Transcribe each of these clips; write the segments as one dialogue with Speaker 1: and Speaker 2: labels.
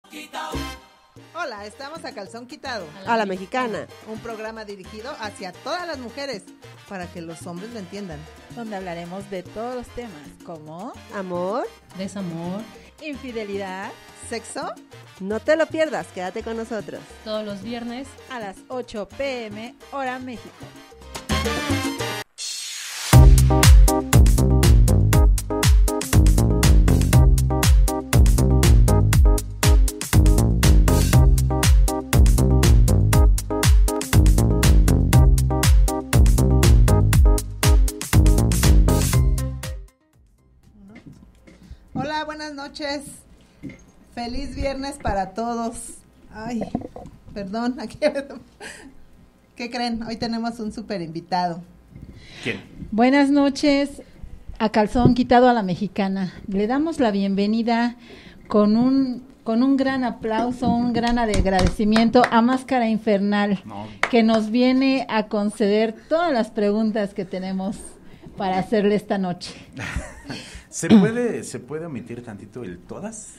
Speaker 1: Hola, estamos a Calzón Quitado.
Speaker 2: A la mexicana.
Speaker 1: Un programa dirigido hacia todas las mujeres, para que los hombres lo entiendan.
Speaker 3: Donde hablaremos de todos los temas, como
Speaker 2: amor,
Speaker 4: desamor,
Speaker 3: infidelidad,
Speaker 1: sexo.
Speaker 2: No te lo pierdas, quédate con nosotros.
Speaker 4: Todos los viernes
Speaker 3: a las 8 p.m. hora México.
Speaker 1: Hola, buenas noches. Feliz viernes para todos. Ay, perdón, aquí. ¿Qué creen? Hoy tenemos un súper invitado.
Speaker 5: ¿Quién?
Speaker 3: Buenas noches a Calzón Quitado a la Mexicana. Le damos la bienvenida con un gran aplauso, un gran agradecimiento a Máscara Infernal, que nos viene a conceder todas las preguntas que tenemos para hacerle esta noche.
Speaker 5: ¿Se puede omitir tantito el todas?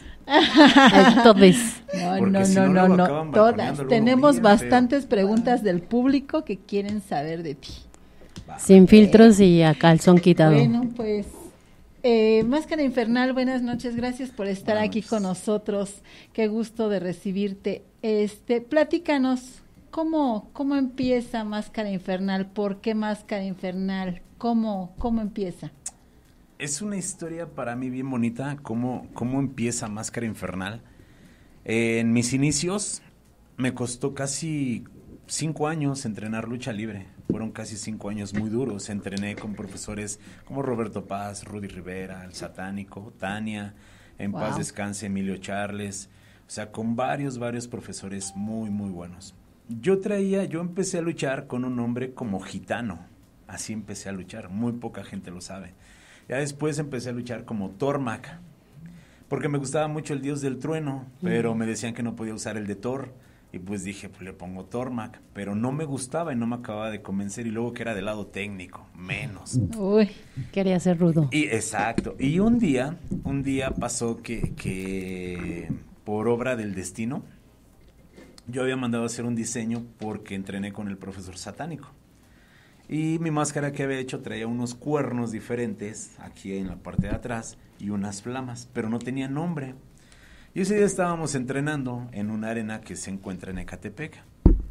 Speaker 3: Todes. No,
Speaker 5: todas.
Speaker 3: Tenemos bastantes preguntas del público que quieren saber de ti.
Speaker 4: Sin filtros y a calzón quitado.
Speaker 3: Bueno, pues, Máscara Infernal, buenas noches, gracias por estar aquí con nosotros. Qué gusto de recibirte. Platícanos, ¿cómo empieza Máscara Infernal? ¿Por qué Máscara Infernal? ¿Cómo empieza?
Speaker 5: Es una historia para mí bien bonita, cómo empieza Máscara Infernal. En mis inicios me costó casi 5 años entrenar lucha libre. Fueron casi 5 años muy duros. Entrené con profesores como Roberto Paz, Rudy Rivera, El Satánico, Tania, en paz descanse, Emilio Charles. O sea, con varios profesores muy, muy buenos. Yo empecé a luchar con un nombre como Gitano. Así empecé a luchar. Muy poca gente lo sabe. Ya después empecé a luchar como Tormac, porque me gustaba mucho el dios del trueno, pero me decían que no podía usar el de Thor, y pues dije, pues le pongo Tormac, pero no me gustaba y no me acababa de convencer, y luego que era del lado técnico, menos.
Speaker 4: Uy, quería ser rudo.
Speaker 5: Y exacto, y un día pasó que por obra del destino, yo había mandado a hacer un diseño porque entrené con el profesor Satánico. Y mi máscara que había hecho traía unos cuernos diferentes aquí en la parte de atrás y unas flamas, pero no tenía nombre. Y ese día estábamos entrenando en una arena que se encuentra en Ecatepec.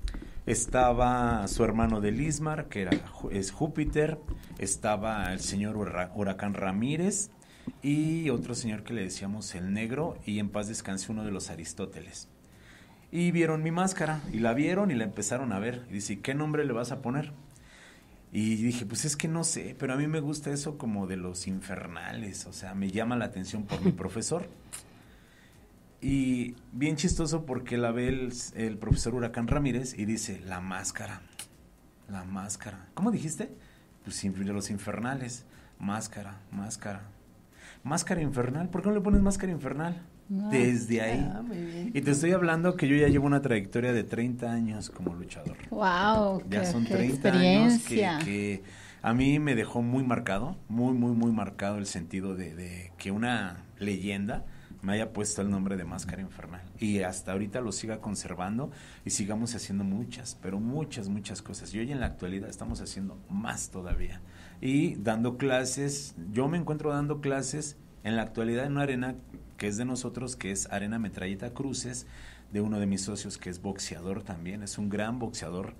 Speaker 5: Estaba su hermano de Lismar, que es Júpiter, estaba el señor Huracán Ramírez y otro señor que le decíamos el Negro, y en paz descanse uno de los Aristóteles. Y vieron mi máscara, y la vieron y la empezaron a ver. Y dice, ¿qué nombre le vas a poner? Y dije, pues es que no sé, pero a mí me gusta eso como de los infernales, o sea, me llama la atención por mi profesor. Y bien chistoso porque la ve el profesor Huracán Ramírez y dice, la máscara. ¿Cómo dijiste? Pues de los infernales, máscara infernal, ¿por qué no le pones máscara infernal? Desde ahí. Y te estoy hablando que yo ya llevo una trayectoria de 30 años como luchador.
Speaker 3: Wow,
Speaker 5: ya son 30 años que a mí me dejó muy marcado, muy marcado el sentido de que una leyenda me haya puesto el nombre de Máscara Infernal. Y hasta ahorita lo siga conservando y sigamos haciendo muchas cosas. Y hoy en la actualidad estamos haciendo más todavía. Y dando clases, yo me encuentro dando clases en la actualidad en una arena que es de nosotros, que es Arena Metralleta Cruces, de uno de mis socios que es boxeador también, es un gran boxeador,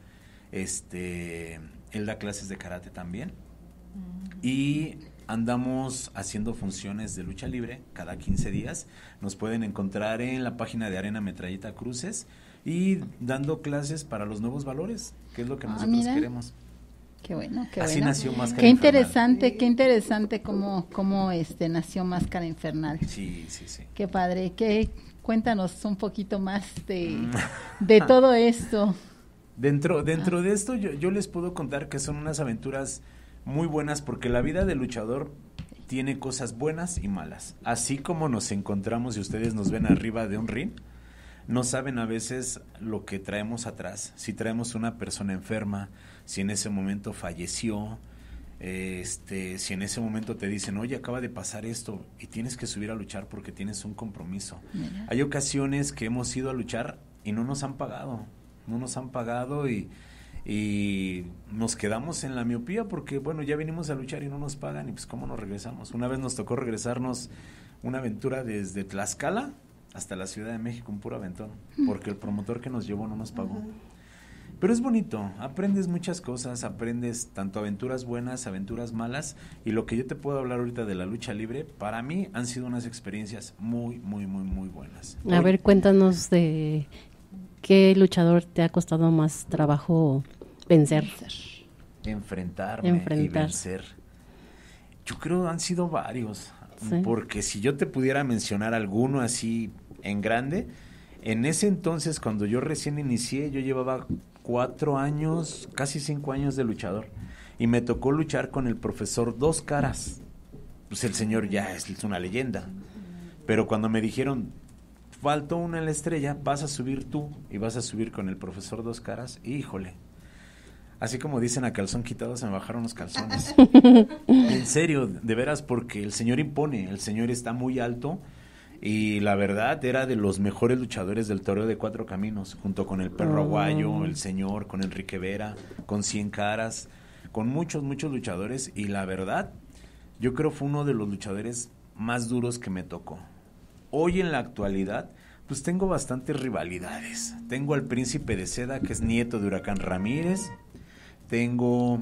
Speaker 5: él da clases de karate también, y andamos haciendo funciones de lucha libre cada 15 días, nos pueden encontrar en la página de Arena Metralleta Cruces, y dando clases para los nuevos valores, que es lo que nosotros queremos.
Speaker 3: Qué bueno,
Speaker 5: Así nació Máscara
Speaker 3: Qué
Speaker 5: Infernal.
Speaker 3: Qué interesante cómo nació Máscara Infernal.
Speaker 5: Sí.
Speaker 3: Qué padre. Cuéntanos un poquito más de todo esto.
Speaker 5: Dentro de esto yo les puedo contar que son unas aventuras muy buenas, porque la vida de luchador tiene cosas buenas y malas. Así como nos encontramos y ustedes nos ven arriba de un ring, no saben a veces lo que traemos atrás, si traemos una persona enferma, si en ese momento falleció, Si en ese momento te dicen, oye, acaba de pasar esto y tienes que subir a luchar porque tienes un compromiso.
Speaker 3: Mira.
Speaker 5: Hay ocasiones que hemos ido a luchar y no nos han pagado y nos quedamos en la miopía porque, bueno, ya venimos a luchar y no nos pagan y pues cómo nos regresamos. Una vez nos tocó regresarnos una aventura desde Tlaxcala hasta la Ciudad de México, un puro aventón, porque el promotor que nos llevó no nos pagó. Pero es bonito, aprendes muchas cosas, aprendes tanto aventuras buenas, aventuras malas, y lo que yo te puedo hablar ahorita de la lucha libre, para mí han sido unas experiencias muy, muy, muy, muy buenas.
Speaker 4: A ver, cuéntanos de qué luchador te ha costado más trabajo vencer.
Speaker 5: Enfrentarme y
Speaker 4: Enfrentar.
Speaker 5: vencer. Yo creo han sido varios,
Speaker 4: Sí.
Speaker 5: porque si yo te pudiera mencionar alguno así en grande, en ese entonces cuando yo recién inicié, yo llevaba 4 años, casi 5 años de luchador, y me tocó luchar con el profesor Dos Caras. Pues el señor ya es una leyenda, pero cuando me dijeron, faltó una en la estrella, vas a subir tú y vas a subir con el profesor Dos Caras, híjole. Así como dicen, a calzón quitado se me bajaron los calzones. En serio, de veras, porque el señor impone, el señor está muy alto y la verdad era de los mejores luchadores del Toreo de Cuatro Caminos, junto con el Perro Aguayo, el señor, con Enrique Vera, con 100 Caras, con muchos, muchos luchadores, y la verdad, yo creo fue uno de los luchadores más duros que me tocó. Hoy en la actualidad, pues tengo bastantes rivalidades. Tengo al Príncipe de Seda, que es nieto de Huracán Ramírez. Tengo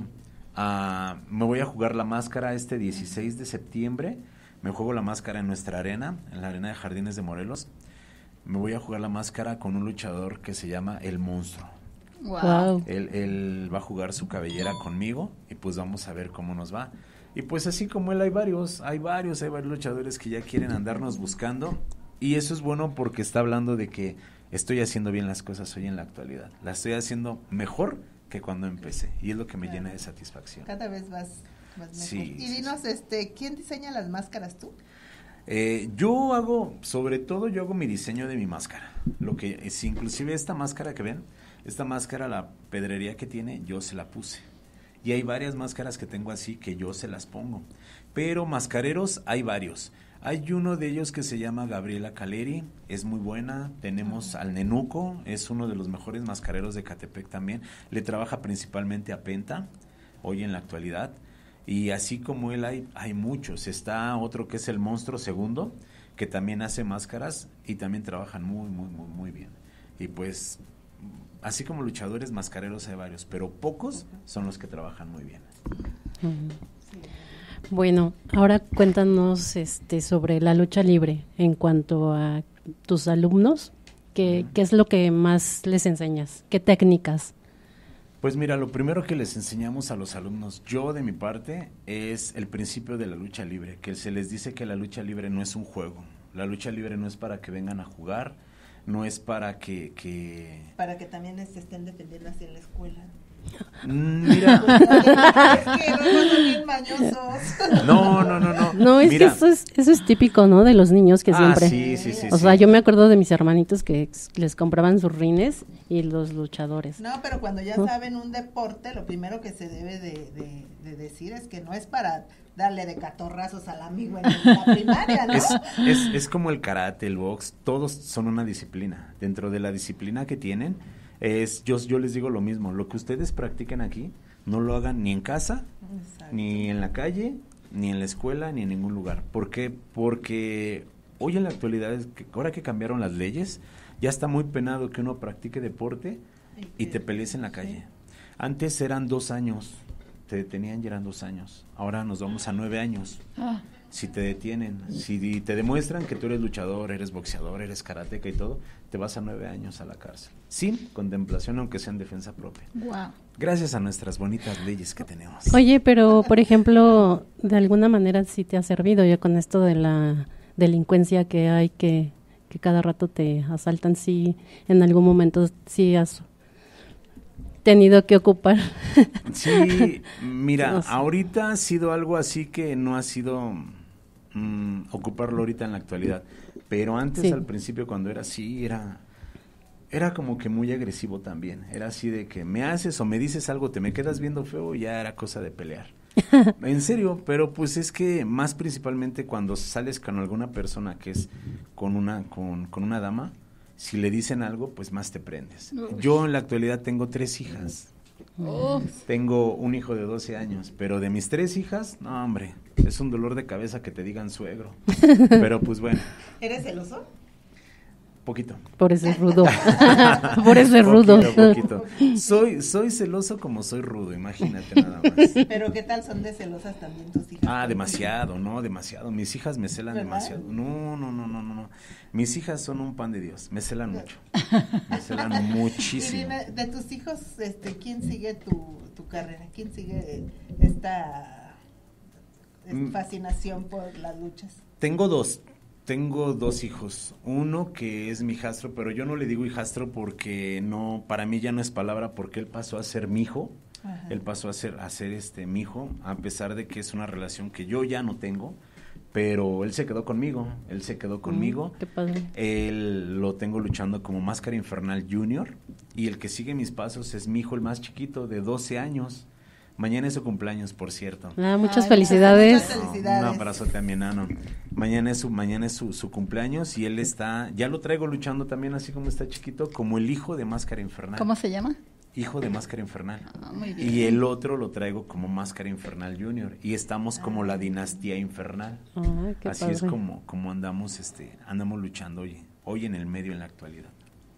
Speaker 5: me voy a jugar la máscara este 16 de septiembre. Me juego la máscara en nuestra arena, en la arena de Jardines de Morelos. Me voy a jugar la máscara con un luchador que se llama El Monstruo.
Speaker 4: Wow.
Speaker 5: Él va a jugar su cabellera conmigo y pues vamos a ver cómo nos va. Y pues así como él hay varios luchadores que ya quieren andarnos buscando, y eso es bueno porque está hablando de que estoy haciendo bien las cosas hoy en la actualidad. Las estoy haciendo mejor que cuando empecé, y es lo que me llena de satisfacción.
Speaker 1: Cada vez vas mejor.
Speaker 5: Sí,
Speaker 1: Y dinos, ¿quién diseña las máscaras, tú?
Speaker 5: Yo hago mi diseño de mi máscara. Lo que si inclusive esta máscara que ven, esta máscara, la pedrería que tiene, yo se la puse. Y hay varias máscaras que tengo así que yo se las pongo. Pero mascareros hay varios. Hay uno de ellos que se llama Gabriela Caleri, es muy buena. Tenemos al Nenuco, es uno de los mejores mascareros de Catepec también. Le trabaja principalmente a Penta, hoy en la actualidad. Y así como él hay muchos. Está otro que es el Monstruo Segundo, que también hace máscaras y también trabajan muy, muy, muy, muy bien. Y pues, así como luchadores mascareros hay varios, pero pocos son los que trabajan muy bien.
Speaker 4: Bueno, ahora cuéntanos sobre la lucha libre en cuanto a tus alumnos. ¿Qué es lo que más les enseñas? ¿Qué técnicas?
Speaker 5: Pues mira, lo primero que les enseñamos a los alumnos, yo de mi parte, es el principio de la lucha libre, que se les dice que la lucha libre no es un juego. La lucha libre no es para que vengan a jugar, no es para que...
Speaker 1: Para que también se estén defendiendo así en la escuela.
Speaker 5: Mira,
Speaker 1: Es que luego son bien mañosos.
Speaker 5: no.
Speaker 4: No, es
Speaker 5: Mira.
Speaker 4: que eso es típico, ¿no? De los niños que siempre...
Speaker 5: Sí.
Speaker 4: O sea, yo me acuerdo de mis hermanitos que les compraban sus rines y los luchadores.
Speaker 1: No, pero cuando ya saben un deporte, lo primero que se debe de decir es que no es para darle de catorrazos al amigo en la primaria, ¿no?
Speaker 5: Es como el karate, el box, todos son una disciplina. Dentro de la disciplina que tienen, yo les digo lo mismo, lo que ustedes practiquen aquí, no lo hagan ni en casa,
Speaker 1: Exacto.
Speaker 5: ni en la calle, ni en la escuela, ni en ningún lugar. ¿Por qué? Porque hoy en la actualidad, ahora que cambiaron las leyes, ya está muy penado que uno practique deporte y te pelees en la calle. Antes eran 2 años, te detenían y eran 2 años. Ahora nos vamos a 9 años. Si te detienen, si te demuestran que tú eres luchador, eres boxeador, eres karateca y todo, te vas a 9 años a la cárcel. Sin contemplación, aunque sea en defensa propia.
Speaker 3: Wow.
Speaker 5: Gracias a nuestras bonitas leyes que tenemos.
Speaker 4: Oye, pero por ejemplo, de alguna manera sí te ha servido ya con esto de la delincuencia que hay, que cada rato te asaltan, sí, en algún momento sí has tenido que ocupar.
Speaker 5: Sí, mira,
Speaker 4: No sé.
Speaker 5: ahorita ha sido algo así que no ha sido ocuparlo ahorita en la actualidad, pero antes
Speaker 4: Sí.
Speaker 5: al principio cuando era así, era como que muy agresivo también, era así de que me haces o me dices algo, te me quedas viendo feo, y ya era cosa de pelear. En serio, pero pues es que más principalmente cuando sales con alguna persona que es con una dama, si le dicen algo, pues más te prendes. Yo en la actualidad tengo 3 hijas. Tengo un hijo de 12 años, pero de mis 3 hijas, no hombre, es un dolor de cabeza que te digan suegro. Pero pues bueno.
Speaker 1: ¿Eres celoso?
Speaker 5: Poquito.
Speaker 4: Por eso es rudo. Por eso es rudo.
Speaker 5: Poquito. Soy celoso como soy rudo, imagínate nada más.
Speaker 1: Pero ¿qué tal son de celosas también tus hijas?
Speaker 5: Demasiado, no, demasiado. Mis hijas me celan
Speaker 1: ¿verdad?
Speaker 5: demasiado. No. Mis hijas son un pan de Dios, me celan mucho. Me celan muchísimo.
Speaker 1: Y dime, de tus hijos, ¿quién sigue tu carrera? ¿Quién sigue esta fascinación por las luchas?
Speaker 5: Tengo 2 hijos. Uno que es mi hijastro, pero yo no le digo hijastro porque no, para mí ya no es palabra, porque él pasó a ser mi hijo. Ajá. Él pasó a ser mi hijo, a pesar de que es una relación que yo ya no tengo, pero él se quedó conmigo.
Speaker 4: Qué padre.
Speaker 5: Él lo tengo luchando como Máscara Infernal Junior, y el que sigue mis pasos es mi hijo, el más chiquito, de 12 años. Mañana es su cumpleaños, por cierto.
Speaker 4: Muchas felicidades.
Speaker 1: Muchas felicidades.
Speaker 5: Un abrazote a mi enano. Mañana es su cumpleaños y él ya lo traigo luchando también, así como está chiquito, como el hijo de Máscara Infernal.
Speaker 3: ¿Cómo se llama?
Speaker 5: Hijo de Máscara Infernal.
Speaker 3: Muy bien.
Speaker 5: Y el otro lo traigo como Máscara Infernal Junior. Y estamos como la dinastía infernal.
Speaker 4: Qué
Speaker 5: así
Speaker 4: padre.
Speaker 5: es como andamos luchando hoy en el medio, en la actualidad.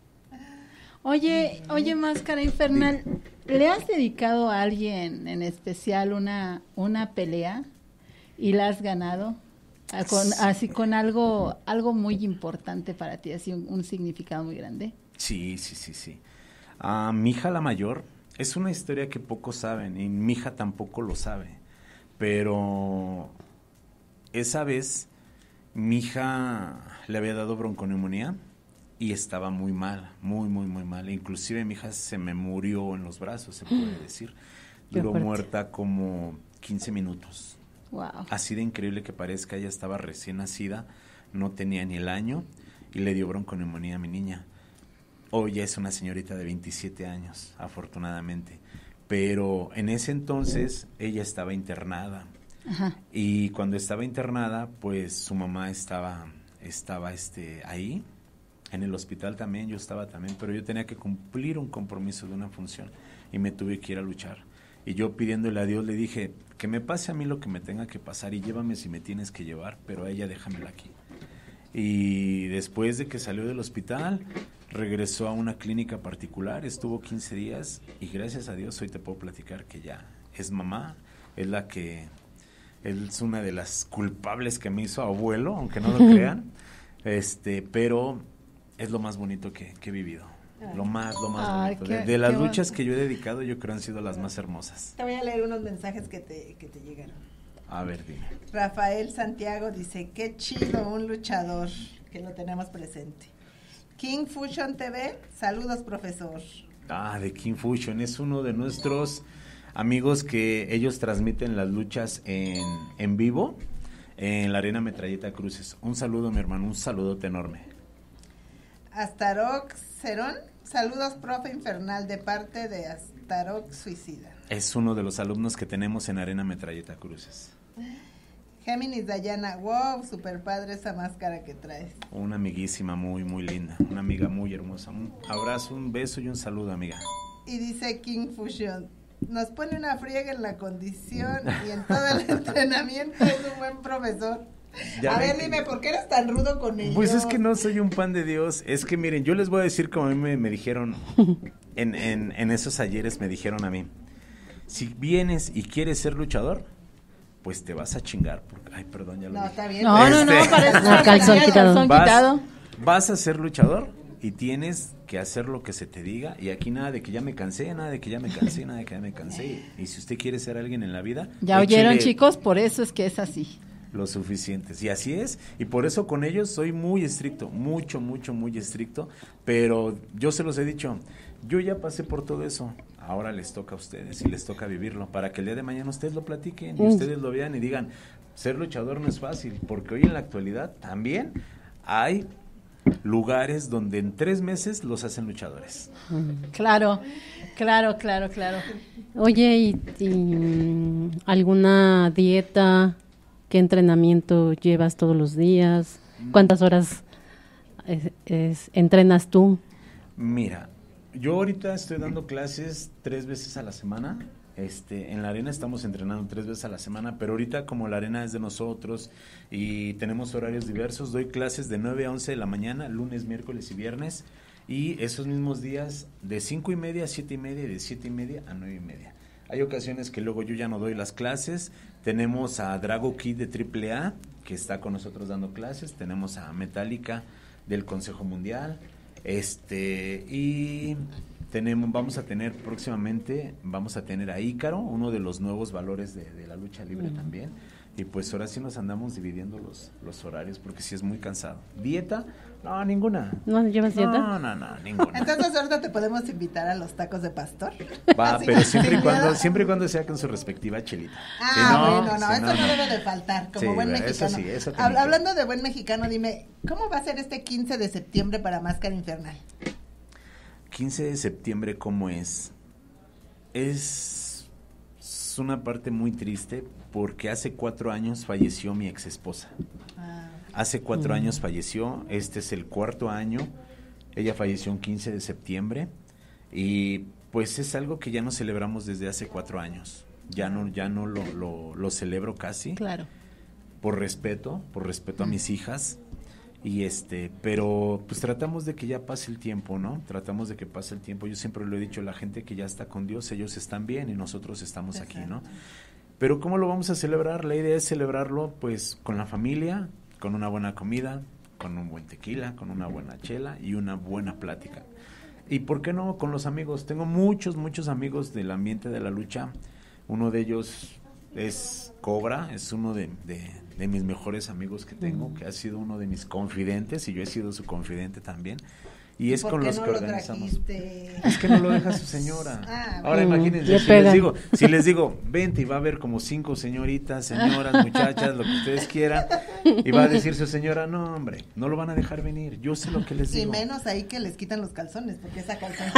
Speaker 3: Oye, Máscara Infernal, ¿le has dedicado a alguien en especial una pelea y la has ganado? Así con algo muy importante para ti, así un significado muy grande.
Speaker 5: Sí. Mi hija la mayor, es una historia que pocos saben y mi hija tampoco lo sabe, pero esa vez mi hija le había dado bronconeumonía y estaba muy mal, muy mal. Inclusive mi hija se me murió en los brazos, se puede decir. Duró muerta como 15 minutos.
Speaker 3: Wow.
Speaker 5: Así de increíble que parezca, ella estaba recién nacida, no tenía ni el año y le dio bronconeumonía a mi niña. Hoy ya es una señorita de 27 años, afortunadamente. Pero en ese entonces ella estaba internada.
Speaker 3: Ajá.
Speaker 5: Y cuando estaba internada, pues su mamá estaba ahí. En el hospital también, yo estaba también, pero yo tenía que cumplir un compromiso de una función y me tuve que ir a luchar. Y yo pidiéndole a Dios le dije, que me pase a mí lo que me tenga que pasar y llévame si me tienes que llevar, pero a ella déjamela aquí. Y después de que salió del hospital, regresó a una clínica particular, estuvo 15 días y gracias a Dios hoy te puedo platicar que ya es mamá, es una de las culpables que me hizo abuelo, aunque no lo crean, pero es lo más bonito que he vivido. Lo más bonito. De las luchas que yo he dedicado, yo creo han sido las más hermosas.
Speaker 1: Te voy a leer unos mensajes que te llegaron.
Speaker 5: A ver, dime.
Speaker 1: Rafael Santiago dice, qué chido un luchador, que lo tenemos presente. King Fusion TV, saludos, profesor.
Speaker 5: De King Fusion, es uno de nuestros amigos que ellos transmiten las luchas en vivo en la Arena Metralleta Cruces. Un saludo, mi hermano, un saludote enorme.
Speaker 1: Astarox Cerón, saludos, profe infernal, de parte de Astarox Suicida.
Speaker 5: Es uno de los alumnos que tenemos en Arena Metralleta Cruces.
Speaker 1: Géminis Dayana, wow, super padre esa máscara que traes.
Speaker 5: Una amiguísima muy linda, una amiga muy hermosa. Un abrazo, un beso y un saludo, amiga.
Speaker 1: Y dice King Fusion, nos pone una friega en la condición y en todo el entrenamiento, es un buen profesor. A ver, dime, ¿por qué eres tan rudo con ellos?
Speaker 5: Pues es que no soy un pan de Dios. Es que miren, yo les voy a decir como a mí me dijeron, en esos ayeres me dijeron a mí, si vienes y quieres ser luchador, pues te vas a chingar. Porque, ay, perdón, ya lo dije.
Speaker 1: Está bien.
Speaker 3: No, parece
Speaker 4: calzón
Speaker 3: quitado.
Speaker 5: Vas a ser luchador y tienes que hacer lo que se te diga. Y aquí nada de que ya me cansé, nada de que ya me cansé. Y si usted quiere ser alguien en la vida,
Speaker 3: ya oyeron, chicos, por eso es que es así.
Speaker 5: Lo suficientes, y así es, y por eso con ellos soy muy estricto, muy estricto, pero yo se los he dicho, yo ya pasé por todo eso, ahora les toca a ustedes y les toca vivirlo, para que el día de mañana ustedes lo platiquen y ustedes lo vean y digan, ser luchador no es fácil, porque hoy en la actualidad también hay lugares donde en 3 meses los hacen luchadores.
Speaker 3: Claro.
Speaker 4: Oye, ¿alguna dieta? ¿Qué entrenamiento llevas todos los días? ¿Cuántas horas entrenas tú?
Speaker 5: Mira, yo ahorita estoy dando clases 3 veces a la semana. En la arena estamos entrenando 3 veces a la semana, pero ahorita como la arena es de nosotros y tenemos horarios diversos, doy clases de 9 a 11 de la mañana, lunes, miércoles y viernes, y esos mismos días de 5:30 a 7:30 y de 7:30 a 9:30. Hay ocasiones que luego yo ya no doy las clases. Tenemos a Drago Kid de AAA, que está con nosotros dando clases. Tenemos a Metallica del Consejo Mundial. Y vamos a tener próximamente, a Ícaro, uno de los nuevos valores de la lucha libre también. Y pues ahora sí nos andamos dividiendo los horarios, porque sí es muy cansado. ¿Dieta? No, ninguna.
Speaker 4: ¿No llevas dieta?
Speaker 5: No, ninguna.
Speaker 1: Entonces ahorita te podemos invitar a los tacos de pastor.
Speaker 5: Va,
Speaker 1: Así,
Speaker 5: pero siempre
Speaker 1: sin
Speaker 5: y cuando sea con su respectiva chelita.
Speaker 1: Eso no debe de faltar, como
Speaker 5: Sí,
Speaker 1: buen
Speaker 5: eso
Speaker 1: mexicano.
Speaker 5: sí, eso también.
Speaker 1: Hablando de buen mexicano, dime, ¿cómo va a ser este 15 de septiembre para Máscara Infernal?
Speaker 5: 15 de septiembre, ¿cómo es? Es una parte muy triste porque hace 4 años falleció mi ex esposa. Hace 4 años falleció, este es el 4º año, ella falleció un 15 de septiembre y pues es algo que ya no celebramos desde hace 4 años, ya no lo celebro casi.
Speaker 3: Claro.
Speaker 5: Por respeto a mis hijas, pero pues tratamos de que ya pase el tiempo, ¿no? Tratamos de que pase el tiempo. Yo siempre lo he dicho, la gente que ya está con Dios, ellos están bien y nosotros estamos aquí, ¿no? Pero ¿cómo lo vamos a celebrar? La idea es celebrarlo pues con la familia, con una buena comida, con un buen tequila, con una buena chela y una buena plática. Y ¿por qué no con los amigos? Tengo muchos amigos del ambiente de la lucha. Uno de ellos es Cobra, es uno de mis mejores amigos que tengo, que ha sido uno de mis confidentes y yo he sido su confidente también. Y es con los que organizamos. Es que no lo deja su señora. Ahora imagínense, si les digo, vente, y va a haber como 5 señoritas, señoras, muchachas, lo que ustedes quieran, y va a decir su señora, no hombre, no lo van a dejar venir, yo sé lo que les digo.
Speaker 1: Y menos ahí que les quitan los calzones, porque esa calzón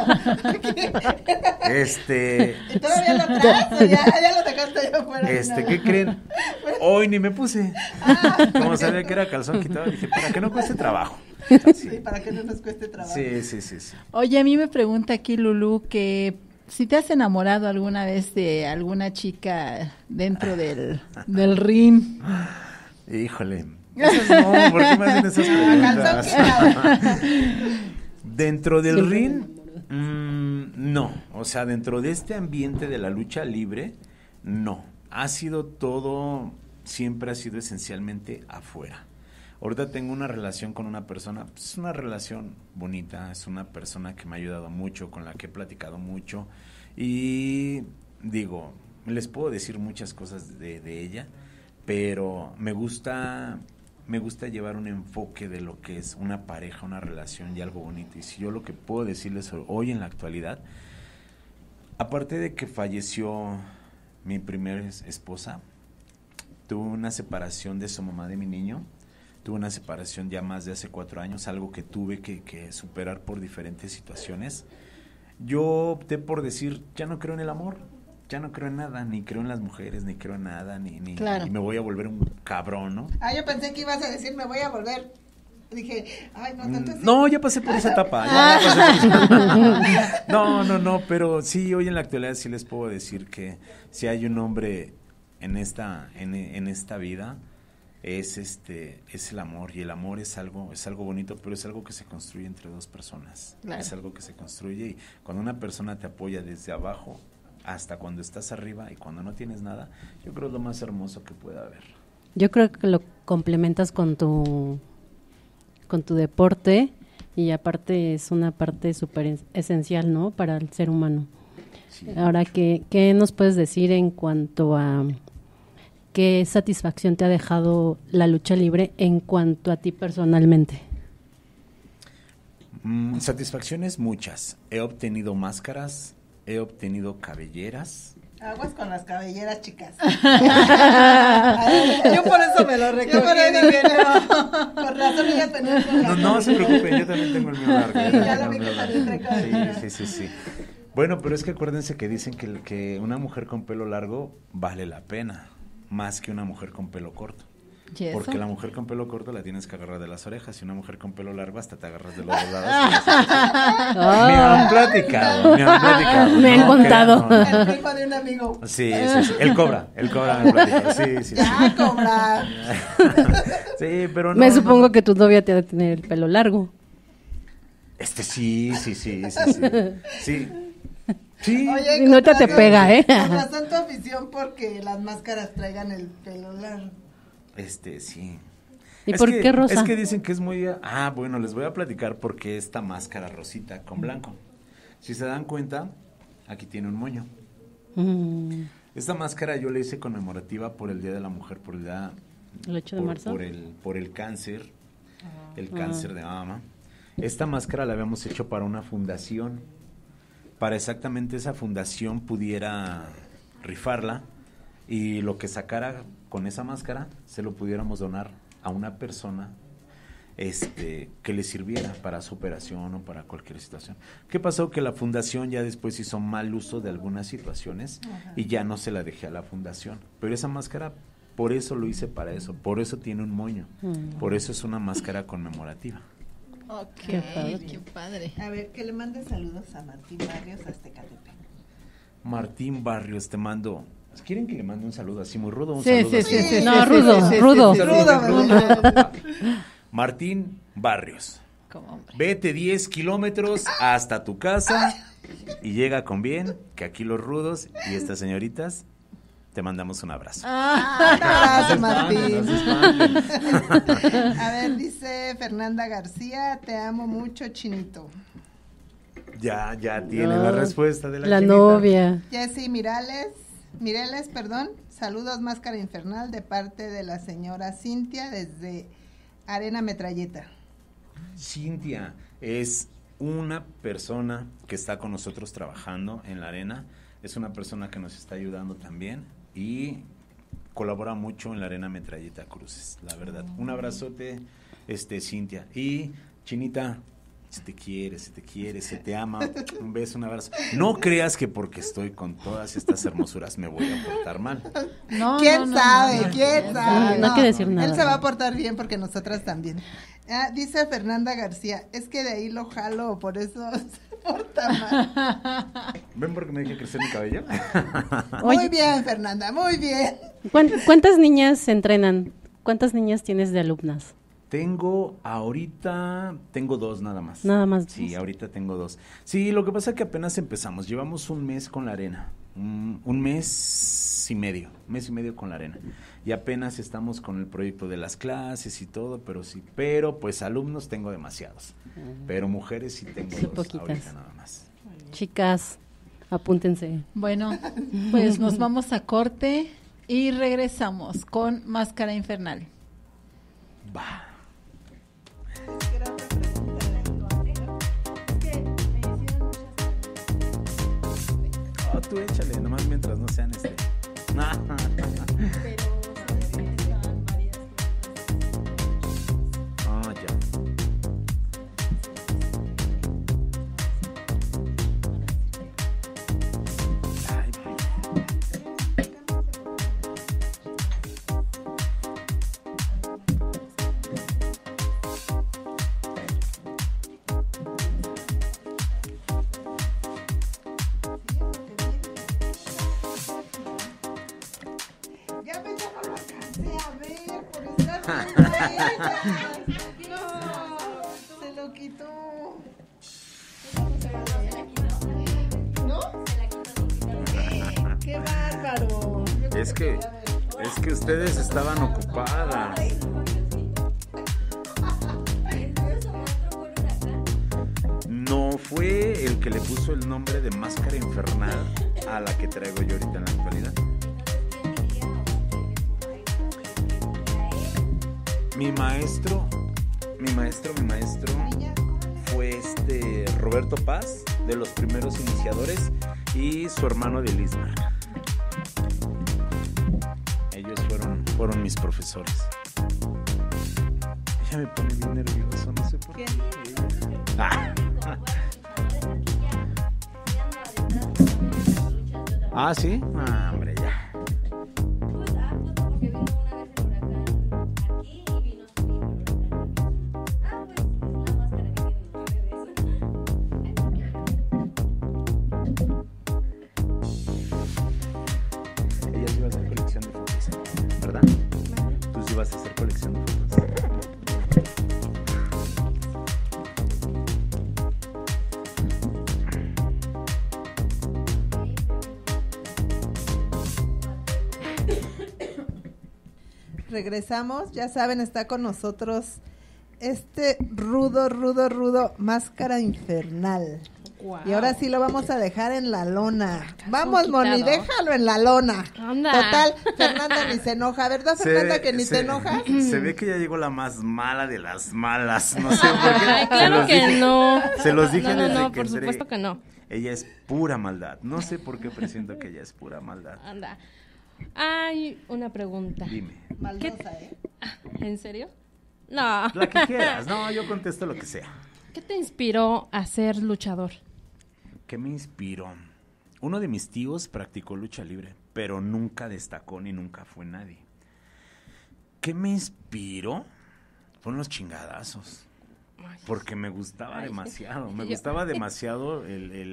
Speaker 1: ¿Y todavía lo traes o ya lo dejaste allá afuera?
Speaker 5: ¿Qué creen? Hoy ni me puse. Como sabía que era calzón quitado, dije, para que no cueste trabajo.
Speaker 1: Sí, para que no nos cueste trabajo.
Speaker 5: Sí.
Speaker 3: Oye, a mí me pregunta aquí Lulú que si te has enamorado alguna vez de alguna chica dentro del ring.
Speaker 5: Híjole. No, ¿por qué me hacen esas preguntas? Dentro del ring, no. O sea, dentro de este ambiente de la lucha libre, no. Ha sido todo, siempre ha sido esencialmente afuera. Ahorita tengo una relación con una persona, pues es una relación bonita, es una persona que me ha ayudado mucho, con la que he platicado mucho y digo, les puedo decir muchas cosas de ella, pero me gusta llevar un enfoque de lo que es una pareja, una relación y algo bonito. Y si yo lo que puedo decirles hoy en la actualidad, aparte de que falleció mi primera esposa, tuve una separación de su mamá de mi niño. Tuve una separación ya más de hace 4 años, algo que tuve que superar por diferentes situaciones. Yo opté por decir, ya no creo en el amor, ya no creo en nada, ni creo en las mujeres, ni creo en nada,
Speaker 3: claro.
Speaker 5: Y me voy a volver un cabrón, ¿no?
Speaker 1: Yo pensé que ibas a decir, me voy a volver. Dije, no, tanto así.
Speaker 5: No, ya pasé por esa etapa. No, pero sí, hoy en la actualidad sí les puedo decir que si hay un hombre en esta vida, es el amor, y el amor es algo bonito, pero es algo que se construye entre 2 personas. Claro. Es algo que se construye, y cuando una persona te apoya desde abajo hasta cuando estás arriba y cuando no tienes nada, yo creo es lo más hermoso que puede haber.
Speaker 4: Yo creo que lo complementas con tu deporte, y aparte es una parte súper esencial, ¿no?, para el ser humano. Sí. Ahora, ¿qué nos puedes decir en cuanto a qué satisfacción te ha dejado la lucha libre en cuanto a ti personalmente?
Speaker 5: Satisfacciones muchas. He obtenido máscaras, he obtenido cabelleras,
Speaker 1: Aguas con las cabelleras, chicas.
Speaker 3: Yo por eso me lo
Speaker 1: Yo
Speaker 3: recogí.
Speaker 1: por eso dije, no, por razón ella tenía el pelo
Speaker 5: No,
Speaker 1: largo.
Speaker 5: no se preocupen, yo también tengo el mío largo.
Speaker 1: Sí, ya lo vi que también trae
Speaker 5: Sí,
Speaker 1: cabellera.
Speaker 5: sí. Bueno, pero es que acuérdense que dicen que una mujer con pelo largo vale la pena, más que una mujer con pelo corto.
Speaker 3: ¿Y eso?
Speaker 5: Porque la mujer con pelo corto la tienes que agarrar de las orejas y una mujer con pelo largo hasta te agarras de los dos lados. Me han platicado.
Speaker 4: Me han
Speaker 5: no,
Speaker 4: contado.
Speaker 5: no.
Speaker 1: El primo de un amigo.
Speaker 5: Sí. Él cobra me platicó. Sí.
Speaker 1: Ya, cobrar.
Speaker 5: Sí, pero no.
Speaker 4: Me
Speaker 5: no,
Speaker 4: supongo
Speaker 5: no.
Speaker 4: que tu novia te ha de tener el pelo largo.
Speaker 5: Sí. Sí.
Speaker 1: Oye,
Speaker 4: Y no te pega, ¿eh?
Speaker 1: Con razón tu afición porque las máscaras traigan el pelo largo.
Speaker 5: Sí.
Speaker 4: ¿Y por qué rosa?
Speaker 5: Es que dicen que es muy... bueno, les voy a platicar por qué esta máscara rosita con blanco. Si se dan cuenta, aquí tiene un moño.
Speaker 4: Mm,
Speaker 5: Esta máscara yo la hice conmemorativa por el Día de la Mujer, por el día...
Speaker 4: ¿El 8 de marzo?
Speaker 5: Por el cáncer, el cáncer de mama. Esta máscara la habíamos hecho para una fundación, para exactamente esa fundación pudiera rifarla y lo que sacara con esa máscara se lo pudiéramos donar a una persona que le sirviera para su operación o para cualquier situación. ¿Qué pasó? Que la fundación ya después hizo mal uso de algunas situaciones y ya no se la dejé a la fundación. Pero esa máscara, por eso lo hice para eso, por eso tiene un moño, por eso es una máscara conmemorativa.
Speaker 3: Ok,
Speaker 4: Qué padre.
Speaker 3: qué padre.
Speaker 1: A ver, que le mande saludos a Martín Barrios hasta Ecatepec.
Speaker 5: Martín Barrios, te mando... ¿Quieren que le mande un saludo así muy rudo? Un
Speaker 3: Sí,
Speaker 5: saludo
Speaker 3: sí,
Speaker 5: así.
Speaker 3: sí, sí.
Speaker 4: No,
Speaker 3: sí,
Speaker 4: rudo,
Speaker 3: sí, sí,
Speaker 4: rudo.
Speaker 3: sí, sí,
Speaker 1: Rudo,
Speaker 3: sí,
Speaker 1: me gusta.
Speaker 5: Martín Barrios,
Speaker 3: Como hombre.
Speaker 5: vete 10 kilómetros hasta tu casa y llega con bien, que aquí los rudos y estas señoritas te mandamos un abrazo.
Speaker 1: Abrazo, Martín.
Speaker 5: No se espanten.
Speaker 1: A ver, dice Fernanda García, te amo mucho, Chinito.
Speaker 5: Ya tiene
Speaker 4: No,
Speaker 5: la respuesta de la
Speaker 4: La
Speaker 5: chinita.
Speaker 4: novia.
Speaker 1: Jessy Mireles, saludos Máscara Infernal de parte de la señora Cintia desde Arena Metralleta.
Speaker 5: Cintia es una persona que está con nosotros trabajando en la arena, es una persona que nos está ayudando también y colabora mucho en la Arena Metralleta Cruces, la verdad. Un abrazote, Cintia. Y Chinita, se te quiere, se te ama, un beso, un abrazo. No creas que porque estoy con todas estas hermosuras me voy a portar mal.
Speaker 3: No,
Speaker 1: ¿Quién
Speaker 3: no,
Speaker 1: sabe?
Speaker 3: no, no.
Speaker 1: ¿Quién sabe?
Speaker 4: No hay que decir nada.
Speaker 1: Él se va a portar bien porque nosotras también. Dice Fernanda García, es que de ahí lo jalo, por eso se porta mal.
Speaker 5: ¿Ven por qué me dejé crecer mi cabello?
Speaker 1: Muy
Speaker 4: Oye.
Speaker 1: bien, Fernanda, muy bien.
Speaker 4: ¿Cuántas niñas se entrenan? ¿Cuántas niñas tienes de alumnas?
Speaker 5: Tengo 2 nada más.
Speaker 4: Nada más.
Speaker 5: Sí, ahorita tengo 2. Sí, lo que pasa es que apenas empezamos, llevamos un mes con la arena, un mes y medio con la arena. Y apenas estamos con el proyecto de las clases y todo, pero pues alumnos tengo demasiados. Pero mujeres sí tengo
Speaker 4: Sí,
Speaker 5: 2
Speaker 4: poquitas.
Speaker 5: ahorita nada más.
Speaker 4: Chicas, apúntense.
Speaker 3: Bueno, pues nos vamos a corte y regresamos con Máscara Infernal.
Speaker 5: Va. Tú échale, nomás mientras no sean ya. Ay,
Speaker 1: Ya me no lo alcancé a ver por estar tan No, se lo quitó. ¿No? ¡Qué bárbaro!
Speaker 5: Es que ustedes estaban ocupadas. No fue el que le puso el nombre de Máscara Infernal a la que traigo yo ahorita en la actualidad. Mi maestro fue Roberto Paz, de los primeros iniciadores, y su hermano de Lismar. fueron mis profesores. Ella me pone bien nervioso, no sé por qué. Ah, ¿sí? Ah, hombre, ya. Ella sí iba a hacer colección de fotos, ¿verdad? Tú sí vas a hacer colección de fotos.
Speaker 1: Regresamos, ya saben, está con nosotros este rudo Máscara Infernal.
Speaker 6: Wow.
Speaker 1: Y ahora sí lo vamos a dejar en la lona.
Speaker 6: Calzón
Speaker 1: Vamos, Moni,
Speaker 6: quitado.
Speaker 1: déjalo en la lona.
Speaker 6: Anda.
Speaker 1: Total, Fernanda ni se enoja, ¿verdad, Fernanda, que ni te enojas?
Speaker 5: Se ve que ya llegó la más mala de las malas. No sé por qué.
Speaker 6: Ay, claro que no.
Speaker 5: Se los dije
Speaker 6: No,
Speaker 5: desde que
Speaker 6: por
Speaker 5: entré.
Speaker 6: supuesto que no.
Speaker 5: Ella es pura maldad. No sé por qué presiento que ella es pura maldad.
Speaker 6: Anda. Hay una pregunta.
Speaker 5: Dime.
Speaker 1: Maldosa, ¿eh?
Speaker 6: ¿En serio? No.
Speaker 5: La que quieras. No, yo contesto lo que sea.
Speaker 6: ¿Qué te inspiró a ser luchador?
Speaker 5: ¿Qué me inspiró? Uno de mis tíos practicó lucha libre, pero nunca destacó ni nunca fue nadie. ¿Qué me inspiró? Fueron los chingadazos. Porque me gustaba demasiado. Me gustaba demasiado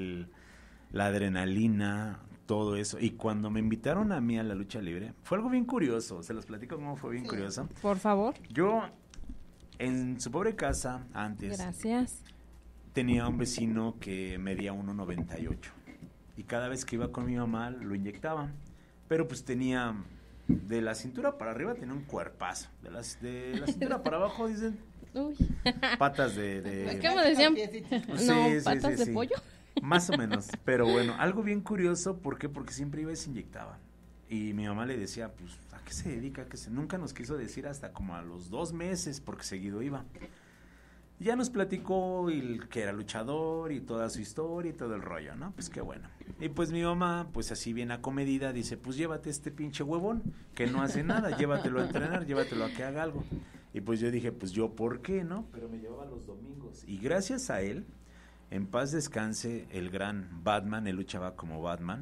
Speaker 5: la adrenalina, todo eso. Y cuando me invitaron a mí a la lucha libre, fue algo bien curioso. Se los platico cómo fue bien curioso.
Speaker 6: Por favor.
Speaker 5: Yo, en su pobre casa, antes,
Speaker 6: Gracias.
Speaker 5: tenía un vecino que medía 1.98. Y cada vez que iba con mi mamá, lo inyectaba. Pero pues tenía, de la cintura para arriba, tenía un cuerpazo. De la cintura para abajo, dicen,
Speaker 6: Uy.
Speaker 5: patas de
Speaker 6: ¿Qué me decían?
Speaker 5: Sí,
Speaker 6: No,
Speaker 5: sí,
Speaker 6: patas
Speaker 5: sí,
Speaker 6: de
Speaker 5: sí.
Speaker 6: pollo.
Speaker 5: Más o menos, pero bueno, algo bien curioso, ¿por qué? Porque siempre iba y se inyectaba. Y mi mamá le decía, pues, ¿a qué se dedica? Nunca nos quiso decir hasta como a los 2 meses, porque seguido iba. Y ya nos platicó que era luchador y toda su historia y todo el rollo, ¿no? Pues qué bueno. Y pues mi mamá, pues así bien acomedida, dice, pues llévate este pinche huevón, que no hace nada, llévatelo a entrenar, llévatelo a que haga algo. Y pues yo dije, pues yo, ¿por qué, no? Pero me llevaba los domingos. Y gracias a él, en paz descanse el gran Batman, él luchaba como Batman.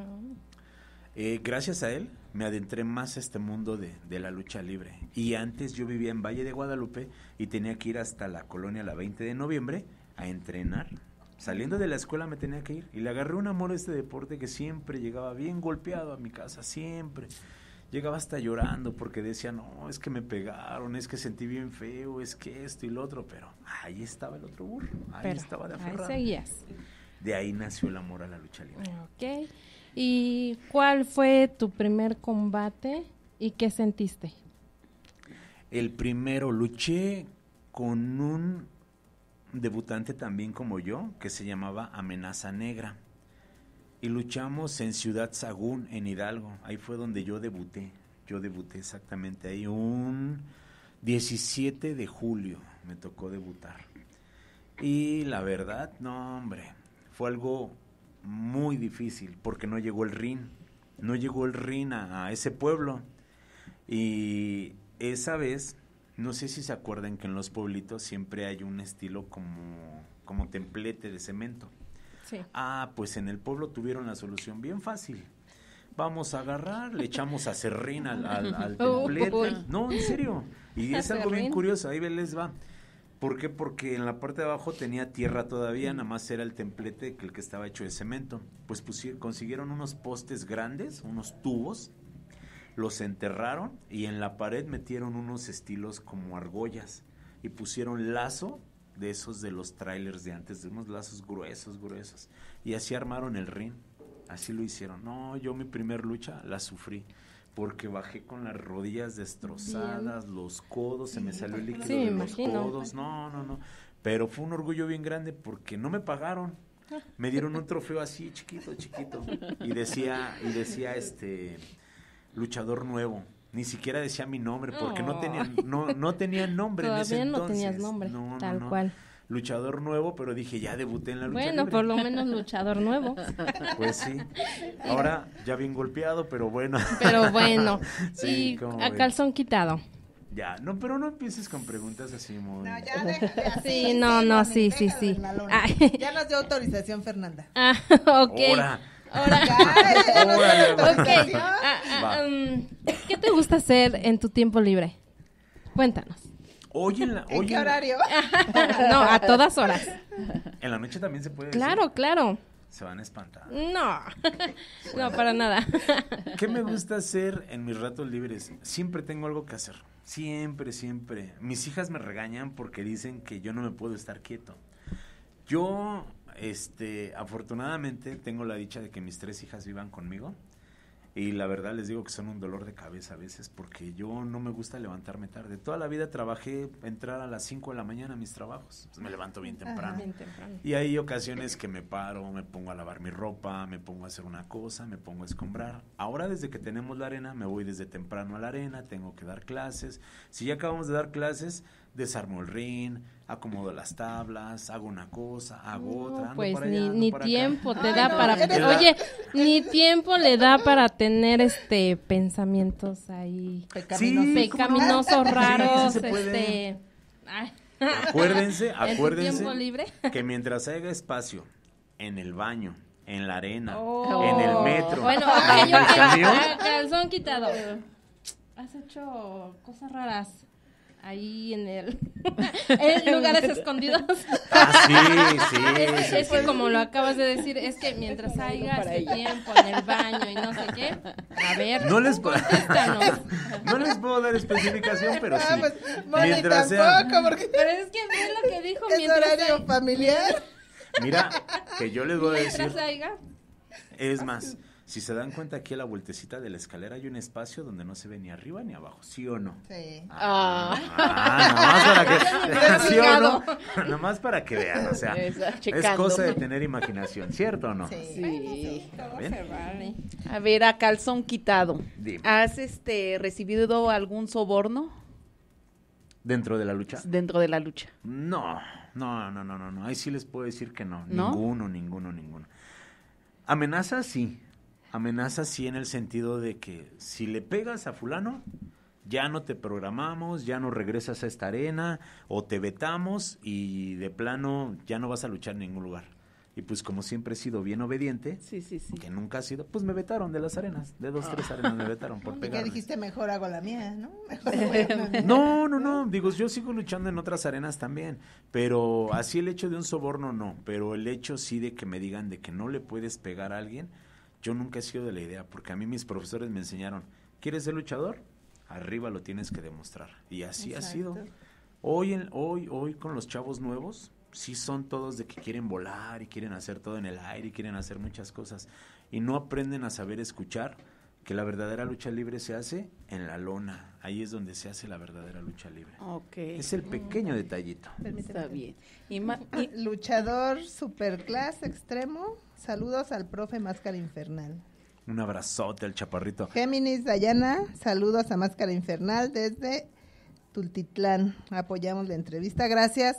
Speaker 5: Gracias a él me adentré más a este mundo de la lucha libre. Y antes yo vivía en Valle de Guadalupe y tenía que ir hasta la colonia la 20 de noviembre a entrenar. Saliendo de la escuela me tenía que ir. Y le agarré un amor a este deporte que siempre llegaba bien golpeado a mi casa, siempre. Llegaba hasta llorando porque decía, no, es que me pegaron, es que sentí bien feo, es que esto y lo otro, pero ahí estaba el otro burro, ahí estaba de aferrado.
Speaker 6: Ahí seguías.
Speaker 5: De ahí nació el amor a la lucha libre.
Speaker 6: Ok. ¿Y cuál fue tu primer combate y qué sentiste?
Speaker 5: El primero, luché con un debutante también como yo, que se llamaba Amenaza Negra. Y luchamos en Ciudad Sagún, en Hidalgo. Ahí fue donde yo debuté. Yo debuté exactamente ahí. Un 17 de julio me tocó debutar. Y la verdad, no, hombre, fue algo muy difícil porque no llegó el ring. No llegó el ring a ese pueblo. Y esa vez, no sé si se acuerdan que en los pueblitos siempre hay un estilo como templete de cemento.
Speaker 6: Sí.
Speaker 5: Pues en el pueblo tuvieron la solución bien fácil. Vamos a agarrar, le echamos acerrín al templete. No, en serio. Y es algo bien
Speaker 6: Acerrín.
Speaker 5: curioso, ahí les va. ¿Por qué? Porque en la parte de abajo tenía tierra todavía, nada más era el templete el que estaba hecho de cemento. Pues consiguieron unos postes grandes, unos tubos, los enterraron y en la pared metieron unos estilos como argollas y pusieron lazo de esos de los trailers de antes, de unos lazos gruesos, y así armaron el ring, así lo hicieron. No, yo mi primer lucha la sufrí, porque bajé con las rodillas destrozadas, los codos, se me salió el líquido
Speaker 6: Sí,
Speaker 5: de los
Speaker 6: imagino.
Speaker 5: codos, no, pero fue un orgullo bien grande porque no me pagaron, me dieron un trofeo así chiquito, y decía luchador nuevo. Ni siquiera decía mi nombre porque no tenía nombre en ese
Speaker 6: Todavía no
Speaker 5: entonces.
Speaker 6: tenías nombre, tal cual.
Speaker 5: luchador nuevo, pero dije, ya debuté en la lucha
Speaker 6: Bueno,
Speaker 5: libre.
Speaker 6: por lo menos luchador nuevo.
Speaker 5: Pues sí. Ahora ya bien golpeado, pero bueno.
Speaker 6: Pero bueno.
Speaker 5: Sí,
Speaker 6: y
Speaker 5: ¿cómo
Speaker 6: a
Speaker 5: ves?
Speaker 6: calzón quitado.
Speaker 5: Ya, no, pero no empieces con preguntas así muy...
Speaker 1: No, ya déjate así.
Speaker 6: Sí, no,
Speaker 1: Moni,
Speaker 6: sí,
Speaker 1: déjalo
Speaker 6: sí.
Speaker 1: en la lona.
Speaker 6: Ay.
Speaker 1: Ya nos dio autorización Fernanda.
Speaker 6: Ah, ok.
Speaker 5: Ahora.
Speaker 6: Ahora.
Speaker 1: Ya nos dio
Speaker 5: Órale,
Speaker 1: autorización.
Speaker 5: Va.
Speaker 6: ¿Qué te gusta hacer en tu tiempo libre? Cuéntanos.
Speaker 5: Hoy
Speaker 1: ¿En qué horario?
Speaker 6: No, a todas horas.
Speaker 5: En la noche también se puede decir.
Speaker 6: Claro, claro.
Speaker 5: Se van a espantar.
Speaker 6: No, no, para nada.
Speaker 5: ¿Qué me gusta hacer en mis ratos libres? Siempre tengo algo que hacer. Siempre, siempre. Mis hijas me regañan porque dicen que yo no me puedo estar quieto. Yo, afortunadamente, tengo la dicha de que mis 3 hijas vivan conmigo. Y la verdad les digo que son un dolor de cabeza a veces porque yo no me gusta levantarme tarde. Toda la vida trabajé, entrar a las 5 de la mañana a mis trabajos. Pues me levanto bien temprano.
Speaker 6: Bien temprano.
Speaker 5: Y hay ocasiones que me paro, me pongo a lavar mi ropa, me pongo a hacer una cosa, me pongo a escombrar. Ahora desde que tenemos la arena, me voy desde temprano a la arena, tengo que dar clases. Si ya acabamos de dar clases, desarmo el ring, acomodo las tablas, hago una cosa, hago otra. ando
Speaker 6: Pues
Speaker 5: para allá, ando
Speaker 6: ni
Speaker 5: para acá.
Speaker 6: tiempo te
Speaker 1: Ay,
Speaker 6: da
Speaker 1: no,
Speaker 6: para...
Speaker 1: eres-
Speaker 6: Oye, ni tiempo le da para tener pensamientos ahí
Speaker 5: Sí,
Speaker 6: pecaminosos
Speaker 5: ¿cómo no?
Speaker 6: raros,
Speaker 5: Sí, sí se puede.
Speaker 6: ay.
Speaker 5: Acuérdense,
Speaker 6: ¿En tu
Speaker 5: acuérdense
Speaker 6: tiempo libre?
Speaker 5: que mientras haya espacio en el baño, en la arena,
Speaker 6: Oh.
Speaker 5: en el metro,
Speaker 6: Bueno,
Speaker 5: en
Speaker 6: yo
Speaker 5: el camión,
Speaker 6: calzón quitado. Has hecho cosas raras ahí en lugares escondidos.
Speaker 5: sí,
Speaker 6: Es que como lo acabas de decir, es que mientras haya tiempo en el baño y no sé qué, a ver,
Speaker 5: No les,
Speaker 6: contéstanos.
Speaker 5: no les puedo dar especificación, pero sí.
Speaker 1: Ah, pues, Moni
Speaker 5: Mientras
Speaker 1: tampoco,
Speaker 5: sea,
Speaker 1: porque
Speaker 6: Pero es que ve lo que dijo
Speaker 1: es
Speaker 6: mientras
Speaker 1: horario familiar.
Speaker 5: mira, que yo les voy a decir,
Speaker 6: mientras haya.
Speaker 5: es más, si se dan cuenta aquí a la vueltecita de la escalera hay un espacio donde no se ve ni arriba ni abajo, ¿sí o no?
Speaker 1: Sí.
Speaker 5: Nomás para que, ¿sí o no? Nomás para que vean, o sea, es
Speaker 7: checando.
Speaker 5: cosa de tener imaginación, ¿cierto o no?
Speaker 1: Sí.
Speaker 7: Sí.
Speaker 5: ¿Ven?
Speaker 6: Vale.
Speaker 7: A ver, a calzón quitado.
Speaker 5: Dime.
Speaker 7: ¿Has recibido algún soborno
Speaker 5: ¿Dentro de la lucha?
Speaker 7: dentro de la lucha?
Speaker 5: No, ahí sí les puedo decir que no,
Speaker 7: ¿No?
Speaker 5: ninguno. Amenaza sí en el sentido de que si le pegas a fulano, ya no te programamos, ya no regresas a esta arena, o te vetamos y de plano ya no vas a luchar en ningún lugar. Y pues como siempre he sido bien obediente,
Speaker 7: Sí.
Speaker 5: que nunca ha sido, pues me vetaron de las arenas, de 2, 3 arenas me vetaron por
Speaker 1: ¿Y qué
Speaker 5: pegarme.
Speaker 1: dijiste? Mejor hago la mía, ¿no? Mejor voy a la mía.
Speaker 5: No, digo, yo sigo luchando en otras arenas también, pero así el hecho de un soborno no, pero el hecho sí de que me digan de que no le puedes pegar a alguien, yo nunca he sido de la idea, porque a mí mis profesores me enseñaron, ¿quieres ser luchador? Arriba lo tienes que demostrar, y así ha sido. Hoy con los chavos nuevos, sí son todos de que quieren volar y quieren hacer todo en el aire y quieren hacer muchas cosas, y no aprenden a saber escuchar que la verdadera lucha libre se hace en la lona. Ahí es donde se hace la verdadera lucha libre.
Speaker 7: Ok.
Speaker 5: Es el pequeño detallito.
Speaker 7: Está bien.
Speaker 1: Luchador superclass extremo. Saludos al profe Máscara Infernal.
Speaker 5: Un abrazote al chaparrito.
Speaker 1: Géminis Dayana, saludos a Máscara Infernal desde Tultitlán. Apoyamos la entrevista. Gracias.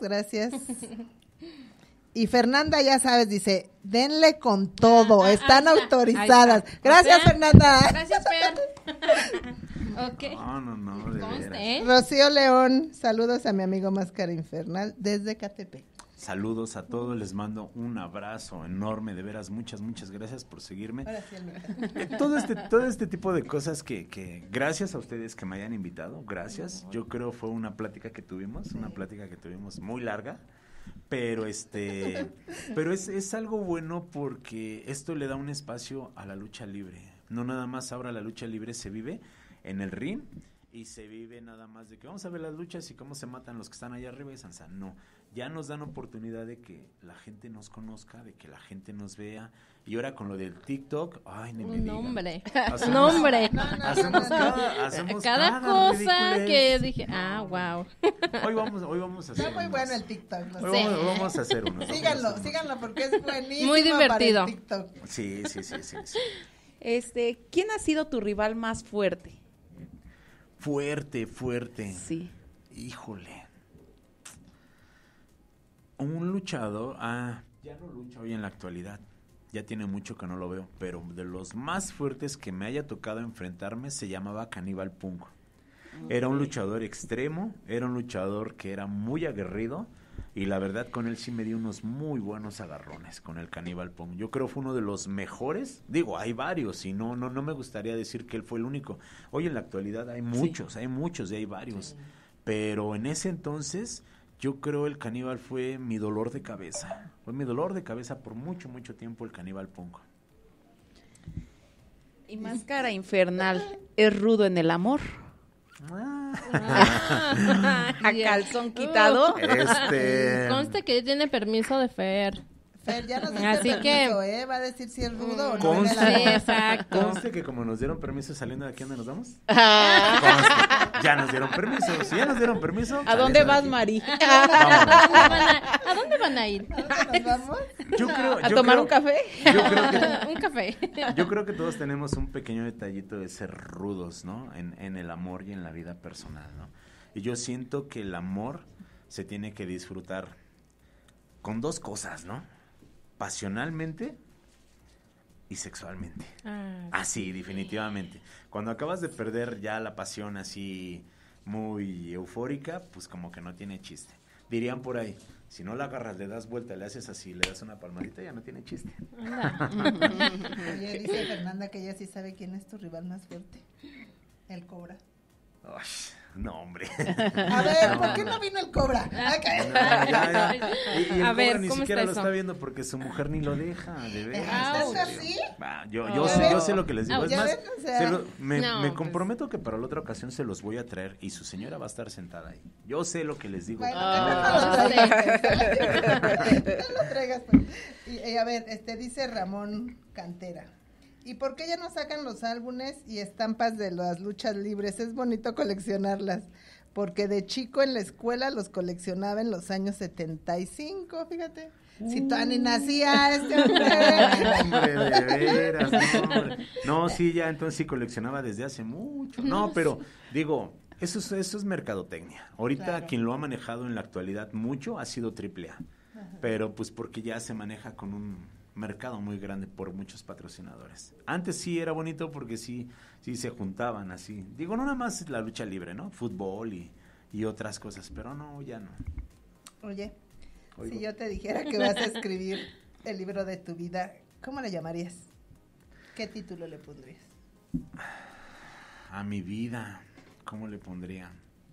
Speaker 1: Y Fernanda, ya sabes, dice, denle con todo, están
Speaker 6: ahí está,
Speaker 1: autorizadas.
Speaker 6: ahí está.
Speaker 1: Gracias,
Speaker 6: O sea,
Speaker 1: Fernanda.
Speaker 6: Gracias, Fer. Ok.
Speaker 5: No, de
Speaker 6: Conste,
Speaker 5: veras.
Speaker 6: ¿eh?
Speaker 1: Rocío León, saludos a mi amigo Máscara Infernal desde Catepec.
Speaker 5: Saludos a todos, les mando un abrazo enorme, de veras, muchas gracias por seguirme.
Speaker 1: Ahora sí, el micrófono.
Speaker 5: Todo este tipo de cosas que gracias a ustedes que me hayan invitado, gracias. Yo creo fue una plática que tuvimos muy larga, pero es algo bueno porque esto le da un espacio a la lucha libre. No nada más ahora la lucha libre se vive en el ring y se vive nada más de que vamos a ver las luchas y cómo se matan los que están allá arriba y Sansa. No, ya nos dan oportunidad de que la gente nos conozca, de que la gente nos vea. Y ahora con lo del TikTok, ay, ni me
Speaker 6: Un
Speaker 5: digan.
Speaker 6: nombre.
Speaker 5: Hacemos-
Speaker 6: Un nombre.
Speaker 5: Hacemos
Speaker 6: Cada cosa
Speaker 5: ridiculez.
Speaker 6: que dije, wow.
Speaker 5: Hoy vamos a hacer
Speaker 1: Está muy
Speaker 5: unos.
Speaker 1: bueno el TikTok. ¿no?
Speaker 5: Hoy vamos a hacer uno.
Speaker 1: Síganlo porque es buenísimo.
Speaker 6: Muy divertido.
Speaker 1: Para el TikTok.
Speaker 5: Sí.
Speaker 7: ¿Quién ha sido tu rival más fuerte?
Speaker 5: Fuerte.
Speaker 7: Sí.
Speaker 5: Híjole. Un luchador, ya no lucha hoy en la actualidad, ya tiene mucho que no lo veo, pero de los más fuertes que me haya tocado enfrentarme se llamaba Caníbal Punk. Era un luchador extremo, era un luchador que era muy aguerrido y la verdad con él sí me di unos muy buenos agarrones con el Caníbal Punk. Yo creo fue uno de los mejores, digo, hay varios y no me gustaría decir que él fue el único. Hoy en la actualidad hay muchos y hay varios, pero en ese entonces yo creo el Caníbal fue mi dolor de cabeza. Fue mi dolor de cabeza por mucho, mucho tiempo el Caníbal Punk.
Speaker 7: Y Máscara Infernal, ¿es rudo en el amor? ¿A calzón quitado?
Speaker 6: Conste que tiene permiso de Fer.
Speaker 1: Fer, ya nos diste
Speaker 6: Así
Speaker 1: permiso,
Speaker 6: que-
Speaker 1: va a decir si es rudo o no.
Speaker 5: Conste,
Speaker 1: en el amor.
Speaker 6: Exacto.
Speaker 5: conste que como nos dieron permiso saliendo de aquí, ¿a dónde nos vamos? Conste, ya nos dieron permiso. Si ya nos dieron permiso,
Speaker 7: ¿A dónde
Speaker 5: saliendo de
Speaker 7: vas,
Speaker 5: aquí.
Speaker 7: Mari?
Speaker 5: Vámonos.
Speaker 6: ¿A dónde van a ir?
Speaker 1: ¿A dónde nos vamos?
Speaker 7: ¿A tomar un café?
Speaker 6: Un café.
Speaker 5: Yo creo que todos tenemos un pequeño detallito de ser rudos, ¿no? En el amor y en la vida personal, ¿no? Y yo siento que el amor se tiene que disfrutar con dos cosas, ¿no? Pasionalmente y sexualmente. Así, definitivamente. Cuando acabas de perder ya la pasión así muy eufórica, pues como que no tiene chiste. Dirían por ahí, si no la agarras, le das vuelta, le haces así, le das una palmadita, ya no tiene chiste.
Speaker 1: Oye, dice Fernanda que ella sí sabe quién es tu rival más fuerte. El Cobra.
Speaker 5: Ay, no, hombre.
Speaker 1: A ver, ¿por qué no vino el Cobra?
Speaker 5: Ya. Y el
Speaker 6: A ver,
Speaker 5: pobre ni
Speaker 6: ¿cómo
Speaker 5: siquiera
Speaker 6: está
Speaker 5: lo
Speaker 6: eso?
Speaker 5: está viendo porque su mujer ni lo deja, de veras.
Speaker 1: ¿Estás
Speaker 5: en serio.
Speaker 1: así?
Speaker 5: Va,
Speaker 1: ¿Ya
Speaker 5: yo
Speaker 1: ven?
Speaker 5: sé lo que les digo.
Speaker 6: Ah,
Speaker 5: Es
Speaker 1: ¿ya
Speaker 5: más,
Speaker 1: ven? O sea,
Speaker 5: me
Speaker 6: no, pues.
Speaker 5: comprometo que para la otra ocasión se los voy a traer y su señora va a estar sentada ahí. Yo sé lo que les digo.
Speaker 1: Bueno,
Speaker 6: Ah.
Speaker 1: que no lo traigas. No lo traigas, pues. Y a ver, dice Ramón Cantera. ¿Y por qué ya no sacan los álbumes y estampas de las luchas libres? Es bonito coleccionarlas. Porque de chico en la escuela los coleccionaba en los años 75, fíjate. Si todavía ni nacía este hombre.
Speaker 5: Hombre, de veras, no, hombre. No, sí, ya entonces sí coleccionaba desde hace mucho. No, pero digo, eso es mercadotecnia. Ahorita
Speaker 1: Claro.
Speaker 5: quien lo ha manejado en la actualidad mucho ha sido AAA. Pero pues porque ya se maneja con un mercado muy grande por muchos patrocinadores. Antes sí era bonito porque sí se juntaban así. Digo, no nada más la lucha libre, ¿no? Fútbol y otras cosas, pero no, ya no.
Speaker 1: Oye,
Speaker 5: Oigo.
Speaker 1: si yo te dijera que vas a escribir el libro de tu vida, ¿cómo le llamarías? ¿Qué título le pondrías?
Speaker 5: A mi vida, ¿cómo le pondría?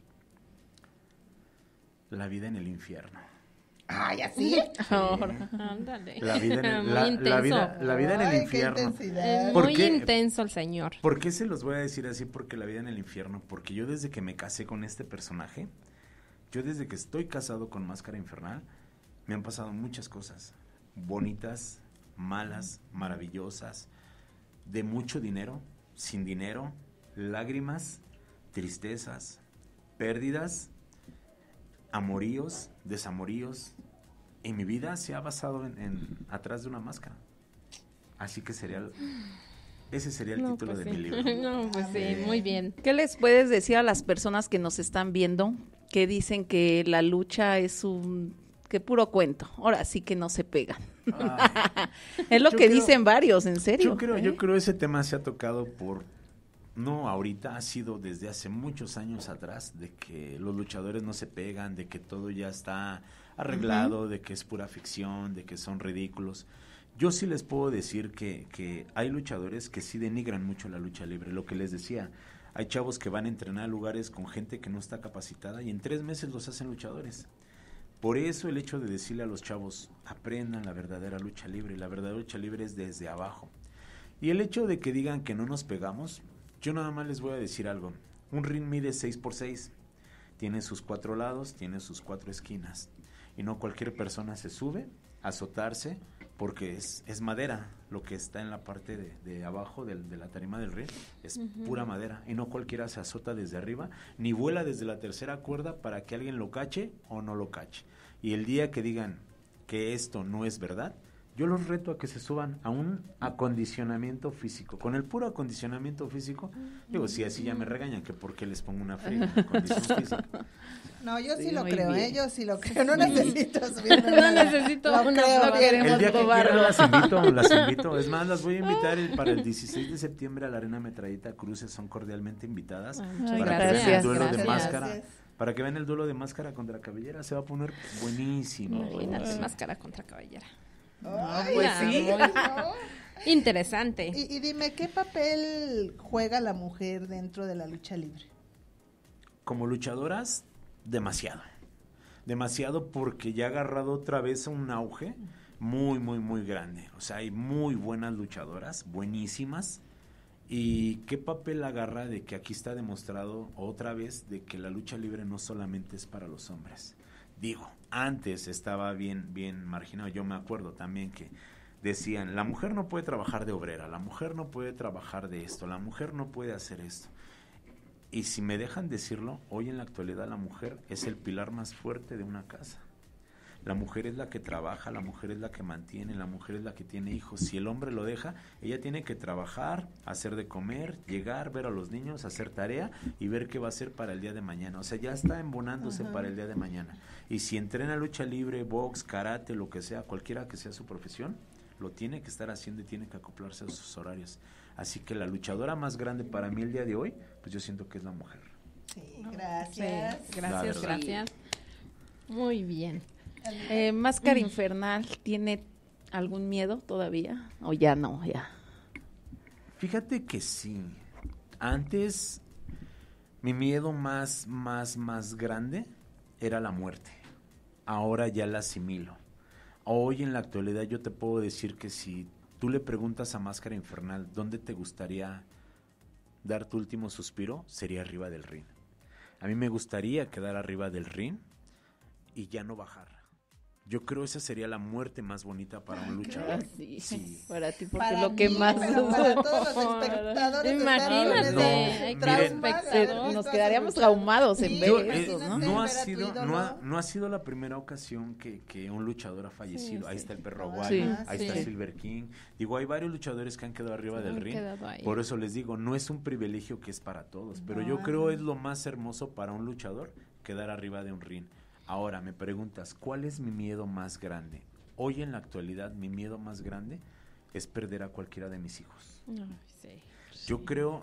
Speaker 5: La vida en el infierno.
Speaker 1: Ay, ¿así?
Speaker 6: Ándale.
Speaker 5: La vida en
Speaker 6: Muy
Speaker 5: la
Speaker 6: intenso.
Speaker 5: vida en
Speaker 1: Ay,
Speaker 5: el
Speaker 1: qué
Speaker 5: infierno.
Speaker 1: intensidad.
Speaker 5: ¿Por
Speaker 6: Muy
Speaker 5: qué?
Speaker 6: intenso el señor.
Speaker 5: ¿Por qué se los voy a decir así? Porque la vida en el infierno, porque yo desde que me casé con este personaje, yo desde que estoy casado con Máscara Infernal, me han pasado muchas cosas, bonitas, malas, maravillosas, de mucho dinero, sin dinero, lágrimas, tristezas, pérdidas, amoríos, desamoríos, y mi vida se ha basado en atrás de una máscara. Así que ese sería el título
Speaker 6: pues
Speaker 5: de
Speaker 6: sí.
Speaker 5: mi libro.
Speaker 6: No, pues sí, muy bien.
Speaker 7: ¿Qué les puedes decir a las personas que nos están viendo que dicen que la lucha es que puro cuento? Ahora sí que no se pegan.
Speaker 5: Ay,
Speaker 7: Es lo
Speaker 5: Yo
Speaker 7: que
Speaker 5: creo-
Speaker 7: dicen varios, en serio.
Speaker 5: yo creo ese tema se ha tocado no ahorita, ha sido desde hace muchos años atrás, de que los luchadores no se pegan, de que todo ya está arreglado, de que es pura ficción, de que son ridículos. Yo sí les puedo decir que hay luchadores que sí denigran mucho la lucha libre, lo que les decía. Hay chavos que van a entrenar a lugares con gente que no está capacitada y en 3 meses los hacen luchadores. Por eso el hecho de decirle a los chavos, aprendan la verdadera lucha libre. La verdadera lucha libre es desde abajo. Y el hecho de que digan que no nos pegamos, yo nada más les voy a decir algo. Un ring mide 6x6. Tiene sus 4 lados, tiene sus 4 esquinas. Y no cualquier persona se sube a azotarse porque es madera. Lo que está en la parte de abajo de la tarima del ring es pura madera. Y no cualquiera se azota desde arriba, ni vuela desde la tercera cuerda para que alguien lo cache o no lo cache. Y el día que digan que esto no es verdad, Yo los reto a que se suban a un acondicionamiento físico. Con el puro acondicionamiento físico, digo, si así ya me regañan, que por qué les pongo una fría condición física.
Speaker 1: No, yo sí,
Speaker 7: Sí,
Speaker 1: lo
Speaker 7: muy
Speaker 1: creo,
Speaker 7: bien.
Speaker 1: yo sí lo creo. No necesito subirme
Speaker 6: No
Speaker 1: nada.
Speaker 6: necesito
Speaker 1: Lo
Speaker 6: una
Speaker 1: creo,
Speaker 6: prueba.
Speaker 1: queremos
Speaker 5: El día que
Speaker 1: probarlo.
Speaker 5: quieran las invito. Es más, las voy a invitar para el 16 de septiembre a la Arena Metralleta Cruces. Son cordialmente invitadas.
Speaker 6: Muchas
Speaker 5: Para que vean el
Speaker 7: gracias,
Speaker 5: duelo de
Speaker 7: gracias.
Speaker 5: máscara.
Speaker 1: Gracias.
Speaker 5: Para que vean el duelo de máscara contra cabellera. Se va a poner buenísimo.
Speaker 6: Imagínate,
Speaker 5: Sí.
Speaker 6: máscara contra cabellera.
Speaker 1: Ay,
Speaker 7: pues
Speaker 1: ay,
Speaker 7: sí.
Speaker 1: no.
Speaker 6: Interesante.
Speaker 1: Y dime, ¿qué papel juega la mujer dentro de la lucha libre?
Speaker 5: Como luchadoras, demasiado. Demasiado porque ya ha agarrado otra vez un auge muy, muy, muy grande. O sea, hay muy buenas luchadoras, buenísimas. ¿Y qué papel agarra de que aquí está demostrado otra vez de que la lucha libre no solamente es para los hombres? Digo, antes estaba bien marginado. Yo me acuerdo también que decían, la mujer no puede trabajar de obrera, la mujer no puede trabajar de esto, la mujer no puede hacer esto. Y si me dejan decirlo, hoy en la actualidad la mujer es el pilar más fuerte de una casa. La mujer es la que trabaja, la mujer es la que mantiene, la mujer es la que tiene hijos. Si el hombre lo deja, ella tiene que trabajar, hacer de comer, llegar, ver a los niños, hacer tarea y ver qué va a hacer para el día de mañana. O sea, ya está embonándose para el día de mañana. Y si entrena lucha libre, box, karate, lo que sea, cualquiera que sea su profesión, lo tiene que estar haciendo y tiene que acoplarse a sus horarios. Así que la luchadora más grande para mí el día de hoy, pues yo siento que es la mujer.
Speaker 1: Sí,
Speaker 6: Sí,
Speaker 1: gracias.
Speaker 6: gracias,
Speaker 5: verdad.
Speaker 6: gracias. Muy bien.
Speaker 7: Máscara Infernal, ¿tiene algún miedo todavía? ¿O ya no? Ya.
Speaker 5: Fíjate que sí. Antes mi miedo más grande era la muerte. Ahora ya la asimilo. Hoy en la actualidad yo te puedo decir que si tú le preguntas a Máscara Infernal dónde te gustaría dar tu último suspiro, sería arriba del ring. A mí me gustaría quedar arriba del ring y ya no bajar. Yo creo esa sería la muerte más bonita para un luchador.
Speaker 7: Sí.
Speaker 5: Sí.
Speaker 7: Para ti, porque
Speaker 1: Para
Speaker 7: lo que
Speaker 1: mí,
Speaker 7: más...
Speaker 1: pero para todos los espectadores.
Speaker 6: Imagínate,
Speaker 1: están con
Speaker 5: No,
Speaker 1: ese trauma
Speaker 5: miren,
Speaker 1: de haber visto
Speaker 7: nos
Speaker 1: a
Speaker 7: quedaríamos
Speaker 1: su
Speaker 7: traumados en
Speaker 1: luchador.
Speaker 7: ver
Speaker 1: Sí,
Speaker 7: eso, ¿no?
Speaker 1: imagínate
Speaker 5: No ha
Speaker 1: ver a tu
Speaker 5: sido,
Speaker 1: ídolo.
Speaker 5: no ha sido la primera ocasión que un luchador ha fallecido. Ahí está el Perro Aguayo,
Speaker 7: Sí,
Speaker 5: ahí está
Speaker 6: sí.
Speaker 5: Silver King. Digo, hay varios luchadores que han quedado arriba del
Speaker 6: Han
Speaker 5: ring.
Speaker 6: quedado ahí.
Speaker 5: Por eso les digo, no es un privilegio que es para todos, pero yo
Speaker 1: No.
Speaker 5: creo es lo más hermoso para un luchador quedar arriba de un ring. Ahora me preguntas, ¿cuál es mi miedo más grande? Hoy en la actualidad mi miedo más grande es perder a cualquiera de mis hijos.
Speaker 6: Ay, sí.
Speaker 5: Yo creo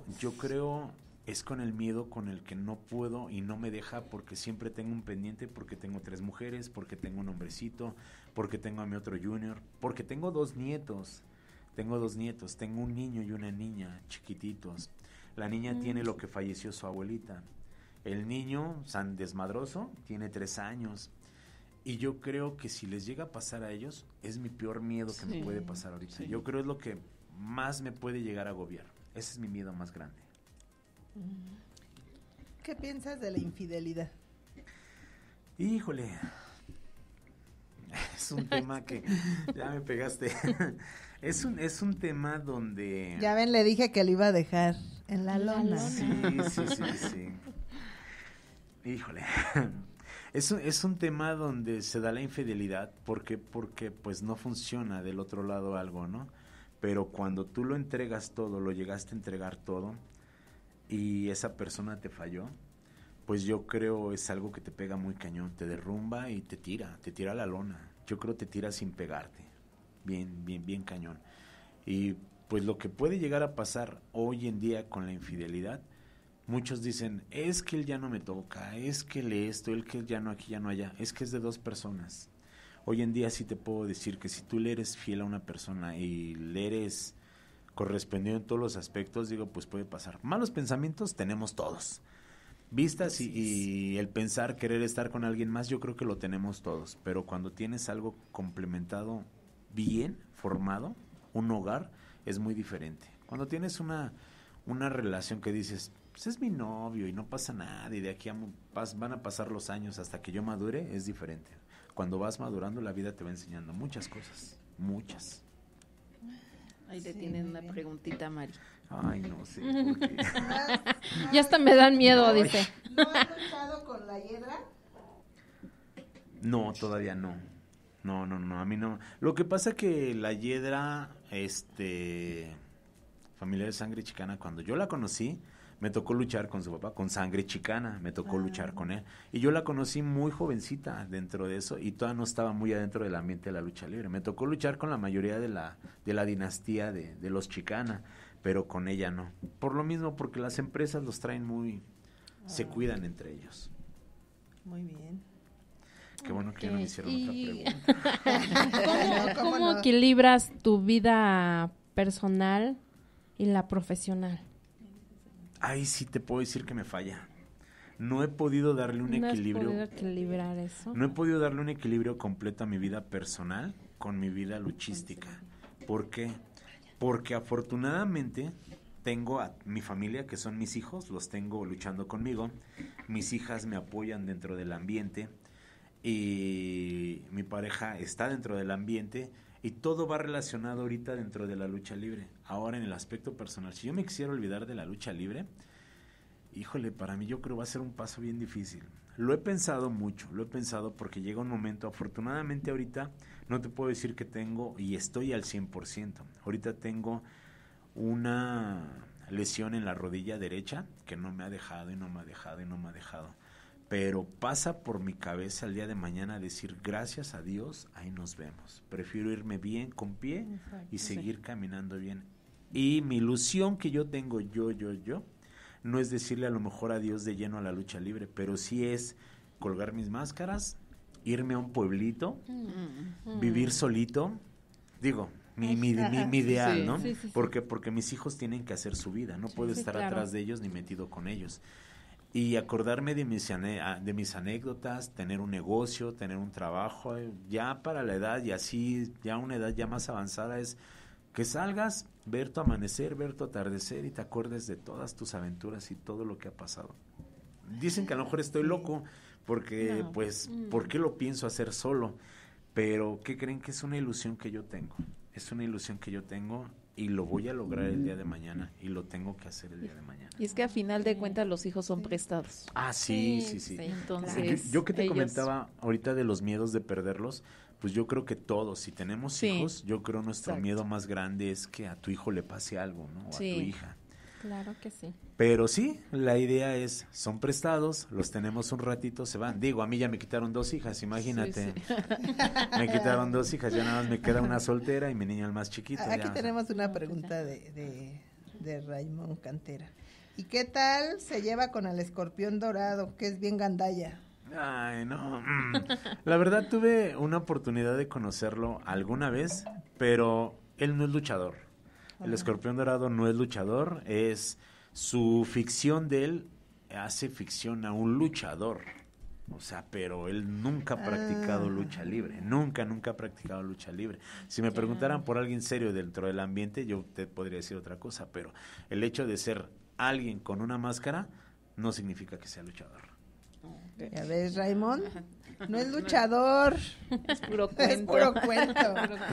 Speaker 5: es con el miedo con el que no puedo y no me deja porque siempre tengo un pendiente, porque tengo 3 mujeres, porque tengo un hombrecito, porque tengo a mi otro junior, porque tengo 2 nietos. Tengo 2 nietos, tengo un niño y una niña chiquititos. La niña tiene lo que falleció su abuelita. El niño, San Desmadroso, tiene 3 años. Y yo creo que si les llega a pasar a ellos, es mi peor miedo que me
Speaker 7: Sí,
Speaker 5: puede pasar ahorita.
Speaker 7: sí.
Speaker 5: Yo creo es lo que más me puede llegar a agobiar. Ese es mi miedo más grande.
Speaker 1: ¿Qué piensas de la infidelidad?
Speaker 5: Híjole. Es un tema que ya me pegaste. Es un tema donde
Speaker 1: Ya ven, le dije que lo iba a dejar en la lona.
Speaker 5: Sí. Híjole. Es un tema donde se da la infidelidad porque pues no funciona del otro lado algo, ¿no? Pero cuando tú lo entregas todo, lo llegaste a entregar todo y esa persona te falló, pues yo creo es algo que te pega muy cañón, te derrumba y te tira a la lona. Yo creo te tira sin pegarte, bien cañón. Y pues lo que puede llegar a pasar hoy en día con la infidelidad, muchos dicen, es que él ya no me toca, es que él esto, él que ya no aquí, ya no allá, es que es de 2 personas. Hoy en día sí te puedo decir que si tú le eres fiel a una persona y le eres correspondido en todos los aspectos, digo, pues puede pasar. Malos pensamientos tenemos todos. Vistas y el pensar, querer estar con alguien más, yo creo que lo tenemos todos. Pero cuando tienes algo complementado, bien formado, un hogar, es muy diferente. Cuando tienes una relación que dices, pues es mi novio y no pasa nada y de aquí van a pasar los años hasta que yo madure, es diferente. Cuando vas madurando, la vida te va enseñando muchas cosas, muchas.
Speaker 7: Ahí le
Speaker 1: Sí,
Speaker 7: tienen
Speaker 1: muy
Speaker 7: una
Speaker 1: bien.
Speaker 7: preguntita, Mari.
Speaker 5: Ay, no sé. ¿Por qué?
Speaker 6: Ya hasta me dan miedo, dice.
Speaker 1: ¿No has luchado con la hiedra?
Speaker 5: No, todavía no. No, a mí no. Lo que pasa que la Hiedra, familia de sangre chicana, cuando yo la conocí, me tocó luchar con su papá, con sangre chicana, me tocó luchar con él. Y yo la conocí muy jovencita dentro de eso y todavía no estaba muy adentro del ambiente de la lucha libre. Me tocó luchar con la mayoría de la dinastía de los chicana, pero con ella no. Por lo mismo, porque las empresas los traen se cuidan entre ellos.
Speaker 1: Muy bien.
Speaker 5: Qué bueno que no me hicieron
Speaker 6: Y-
Speaker 5: otra pregunta.
Speaker 6: ¿Cómo equilibras tu vida personal y la profesional?
Speaker 5: Ahí sí te puedo decir que me falla. No he podido darle un
Speaker 6: ¿No has
Speaker 5: equilibrio.
Speaker 6: podido equilibrar eso?
Speaker 5: No he podido darle un equilibrio completo a mi vida personal con mi vida luchística. ¿Por qué? Porque afortunadamente tengo a mi familia, que son mis hijos, los tengo luchando conmigo. Mis hijas me apoyan dentro del ambiente y mi pareja está dentro del ambiente y todo va relacionado ahorita dentro de la lucha libre. Ahora en el aspecto personal, si yo me quisiera olvidar de la lucha libre, híjole, para mí yo creo va a ser un paso bien difícil. Lo he pensado mucho, lo he pensado porque llega un momento, afortunadamente ahorita no te puedo decir que tengo y estoy al 100%. Ahorita tengo una lesión en la rodilla derecha que no me ha dejado y no me ha dejado y no me ha dejado. Pero pasa por mi cabeza el día de mañana decir gracias a Dios, ahí nos vemos. Prefiero irme bien con pie y seguir caminando bien. Y mi ilusión que yo tengo yo, no es decirle a lo mejor adiós de lleno a la lucha libre, pero sí es colgar mis máscaras, irme a un pueblito, vivir solito, digo, mi ideal,
Speaker 6: Sí,
Speaker 5: ¿no?
Speaker 6: sí, sí, sí.
Speaker 5: Porque mis hijos tienen que hacer su vida, no puedo
Speaker 6: sí,
Speaker 5: estar
Speaker 6: claro.
Speaker 5: atrás de ellos ni metido con ellos. Y acordarme de mis anécdotas, tener un negocio, tener un trabajo, ya para la edad y así, ya una edad ya más avanzada es que salgas, ver tu amanecer, ver tu atardecer y te acuerdes de todas tus aventuras y todo lo que ha pasado. Dicen que a lo mejor estoy loco porque, ¿por qué lo pienso hacer solo? Pero, ¿qué creen? Que es una ilusión que yo tengo. Es una ilusión que yo tengo y lo voy a lograr el día de mañana y lo tengo que hacer el día de mañana.
Speaker 7: Y es que a final de cuentas los hijos son prestados.
Speaker 5: Ah, sí.
Speaker 7: Entonces,
Speaker 5: Yo que te
Speaker 7: ellos-
Speaker 5: comentaba ahorita de los miedos de perderlos, pues yo creo que todos, si tenemos
Speaker 7: Sí.
Speaker 5: hijos, yo creo nuestro
Speaker 7: Exacto.
Speaker 5: miedo más grande es que a tu hijo le pase algo, ¿no? O
Speaker 7: Sí.
Speaker 5: a tu hija.
Speaker 6: Claro que sí.
Speaker 5: Pero sí, la idea es, son prestados, los tenemos un ratito, se van. Digo, a mí ya me quitaron 2 hijas, imagínate.
Speaker 7: Sí,
Speaker 5: Me quitaron 2 hijas, ya nada más me queda una soltera y mi niño el más chiquito.
Speaker 1: Aquí
Speaker 5: ya.
Speaker 1: tenemos una pregunta de Raymond Cantera. ¿Y qué tal se lleva con el escorpión dorado, que es bien gandalla?
Speaker 5: Ay, no. La verdad tuve una oportunidad de conocerlo alguna vez, pero él no es luchador. El escorpión dorado no es luchador, es su ficción de él hace ficción a un luchador. O sea, pero él nunca ha practicado lucha libre, nunca ha practicado lucha libre. Si me preguntaran por alguien serio dentro del ambiente, yo te podría decir otra cosa, pero el hecho de ser alguien con una máscara no significa que sea luchador.
Speaker 1: Ya ves, Raymond, no es luchador,
Speaker 7: Es puro
Speaker 1: es
Speaker 7: cuento.
Speaker 1: puro cuento.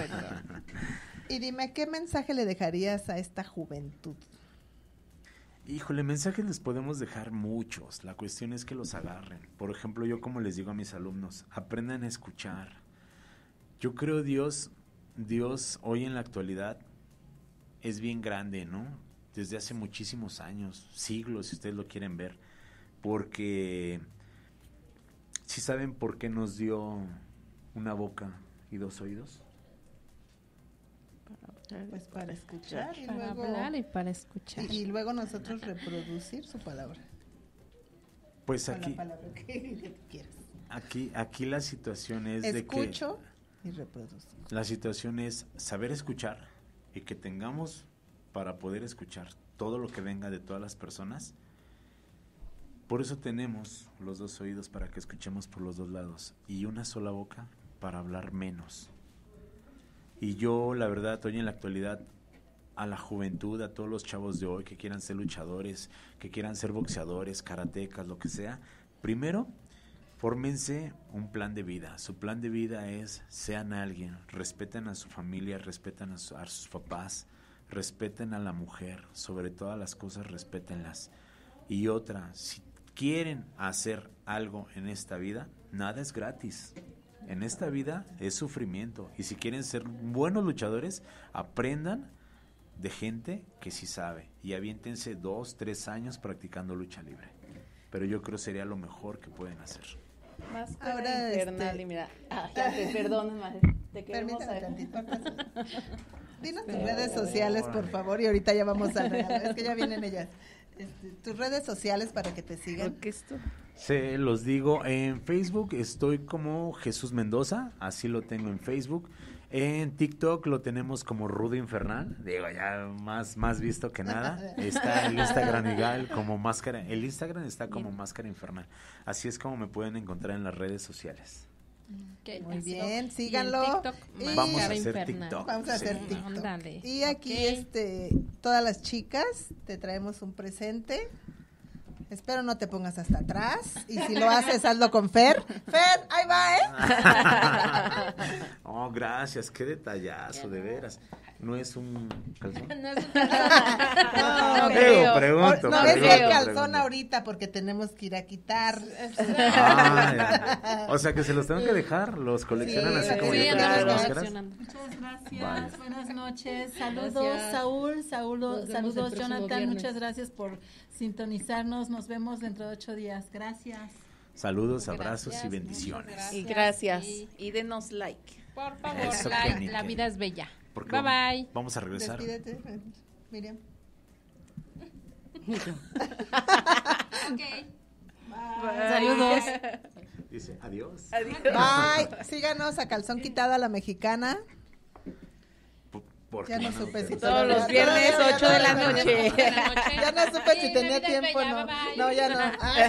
Speaker 1: Y dime, ¿qué mensaje le dejarías a esta juventud?
Speaker 5: Híjole, mensajes les podemos dejar muchos. La cuestión es que los agarren. Por ejemplo, yo como les digo a mis alumnos, aprendan a escuchar. Yo creo Dios hoy en la actualidad es bien grande, ¿no? Desde hace muchísimos años, siglos, si ustedes lo quieren ver. Porque, ¿sí saben por qué nos dio una boca y 2 oídos?
Speaker 1: Pues para escuchar y
Speaker 6: Para
Speaker 1: luego,
Speaker 6: hablar y para escuchar.
Speaker 1: y luego nosotros reproducir su palabra.
Speaker 5: Pues
Speaker 1: Con
Speaker 5: aquí,
Speaker 1: la palabra que quieras.
Speaker 5: aquí la situación es de que...
Speaker 1: Escucho y reproduzco.
Speaker 5: La situación es saber escuchar y que tengamos para poder escuchar todo lo que venga de todas las personas. Por eso tenemos los 2 oídos para que escuchemos por los 2 lados y una sola boca para hablar menos. Y yo, la verdad, hoy en la actualidad, a la juventud, a todos los chavos de hoy que quieran ser luchadores, que quieran ser boxeadores, karatecas, lo que sea, primero, fórmense un plan de vida. Su plan de vida es, sean alguien, respeten a su familia, respeten a sus papás, respeten a la mujer, sobre todas las cosas, respétenlas. Y otra, si quieren hacer algo en esta vida, nada es gratis. En esta vida es sufrimiento. Y si quieren ser buenos luchadores, aprendan de gente que sí sabe. Y aviéntense 2, 3 años practicando lucha libre. Pero yo creo sería lo mejor que pueden hacer.
Speaker 7: Máscara
Speaker 1: Ahora,
Speaker 7: infernal, y mira, perdón, madre, te queremos
Speaker 1: Permítame
Speaker 7: saber.
Speaker 1: tantito. Dinos tus redes sociales, por favor, y ahorita ya vamos al regalo. Es que ya vienen ellas. Tus redes sociales para que te sigan.
Speaker 7: ¿Por qué esto?
Speaker 5: Se los digo, en Facebook estoy como Jesús Mendoza, así lo tengo en Facebook. En TikTok lo tenemos como Rudo Infernal, digo ya más visto que nada. Está el Instagram igual como Máscara, el Instagram está como Máscara Infernal. Así es como me pueden encontrar en las redes sociales.
Speaker 6: Ok,
Speaker 1: Muy
Speaker 6: así.
Speaker 1: bien,
Speaker 6: Y
Speaker 1: síganlo.
Speaker 6: en TikTok,
Speaker 1: Y-
Speaker 5: Vamos a
Speaker 6: Máscara
Speaker 5: hacer
Speaker 6: Infernal.
Speaker 5: TikTok.
Speaker 1: Vamos a hacer
Speaker 5: Sí.
Speaker 1: TikTok.
Speaker 6: Ándale.
Speaker 1: Y aquí,
Speaker 6: Ok.
Speaker 1: todas las chicas, te traemos un presente. Espero no te pongas hasta atrás. Y si lo haces, hazlo con Fer. Fer, ahí va, ¿eh?
Speaker 5: Oh, gracias, qué detallazo, de veras. No es un calzón.
Speaker 6: No es un
Speaker 1: No,
Speaker 5: Creo, pregunto.
Speaker 1: no, es
Speaker 5: pregunto,
Speaker 1: el calzón
Speaker 5: pregunto.
Speaker 1: ahorita porque tenemos que ir a quitar.
Speaker 5: Ah, ya. O sea que se los tengo que dejar, los coleccionan
Speaker 1: Sí,
Speaker 5: así como
Speaker 1: sí,
Speaker 5: yo
Speaker 1: andamos
Speaker 5: tengo las
Speaker 6: coleccionando.
Speaker 5: máscaras.
Speaker 3: Muchas gracias,
Speaker 5: Vale.
Speaker 3: buenas noches, saludos
Speaker 6: Gracias.
Speaker 3: Saúl,
Speaker 6: Nos vemos el
Speaker 3: saludos
Speaker 6: próximo
Speaker 3: Jonathan,
Speaker 6: viernes.
Speaker 3: muchas gracias por sintonizarnos, nos vemos dentro de 8 días, gracias.
Speaker 5: Saludos, abrazos
Speaker 6: Gracias,
Speaker 5: y bendiciones.
Speaker 6: muchas
Speaker 7: Y gracias.
Speaker 6: Y-
Speaker 7: Y denos like.
Speaker 6: Por favor,
Speaker 5: Eso,
Speaker 6: like,
Speaker 5: Kenny,
Speaker 6: la
Speaker 5: Kenny.
Speaker 6: vida es bella.
Speaker 5: Porque
Speaker 6: Bye bye.
Speaker 5: Vamos a regresar.
Speaker 1: Despídete, Miriam.
Speaker 3: Saludos.
Speaker 5: Dice, adiós.
Speaker 1: Bye. Síganos a Calzón Quitado a la Mexicana.
Speaker 5: ¿Por
Speaker 1: Ya
Speaker 5: qué
Speaker 1: no supe si
Speaker 7: Todos los viernes,
Speaker 1: Todavía
Speaker 7: 8 de la
Speaker 1: no.
Speaker 7: noche.
Speaker 1: Ya no supe si
Speaker 6: Sí,
Speaker 1: tenía
Speaker 6: la vida es
Speaker 1: tiempo o
Speaker 6: bella,
Speaker 1: no.
Speaker 6: bye, bye.
Speaker 1: No, ya no. Ay.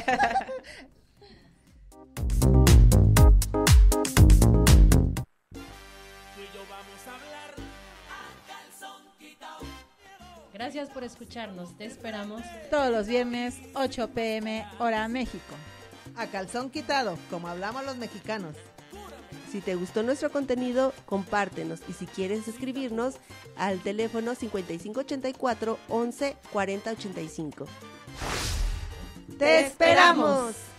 Speaker 4: Gracias por escucharnos. Te esperamos.
Speaker 3: Todos los viernes, 8 p.m. hora México.
Speaker 1: A Calzón Quitado, como hablamos los mexicanos.
Speaker 2: Si te gustó nuestro contenido, compártenos y si quieres escribirnos al teléfono 5584 11 40 85.
Speaker 1: ¡Te esperamos!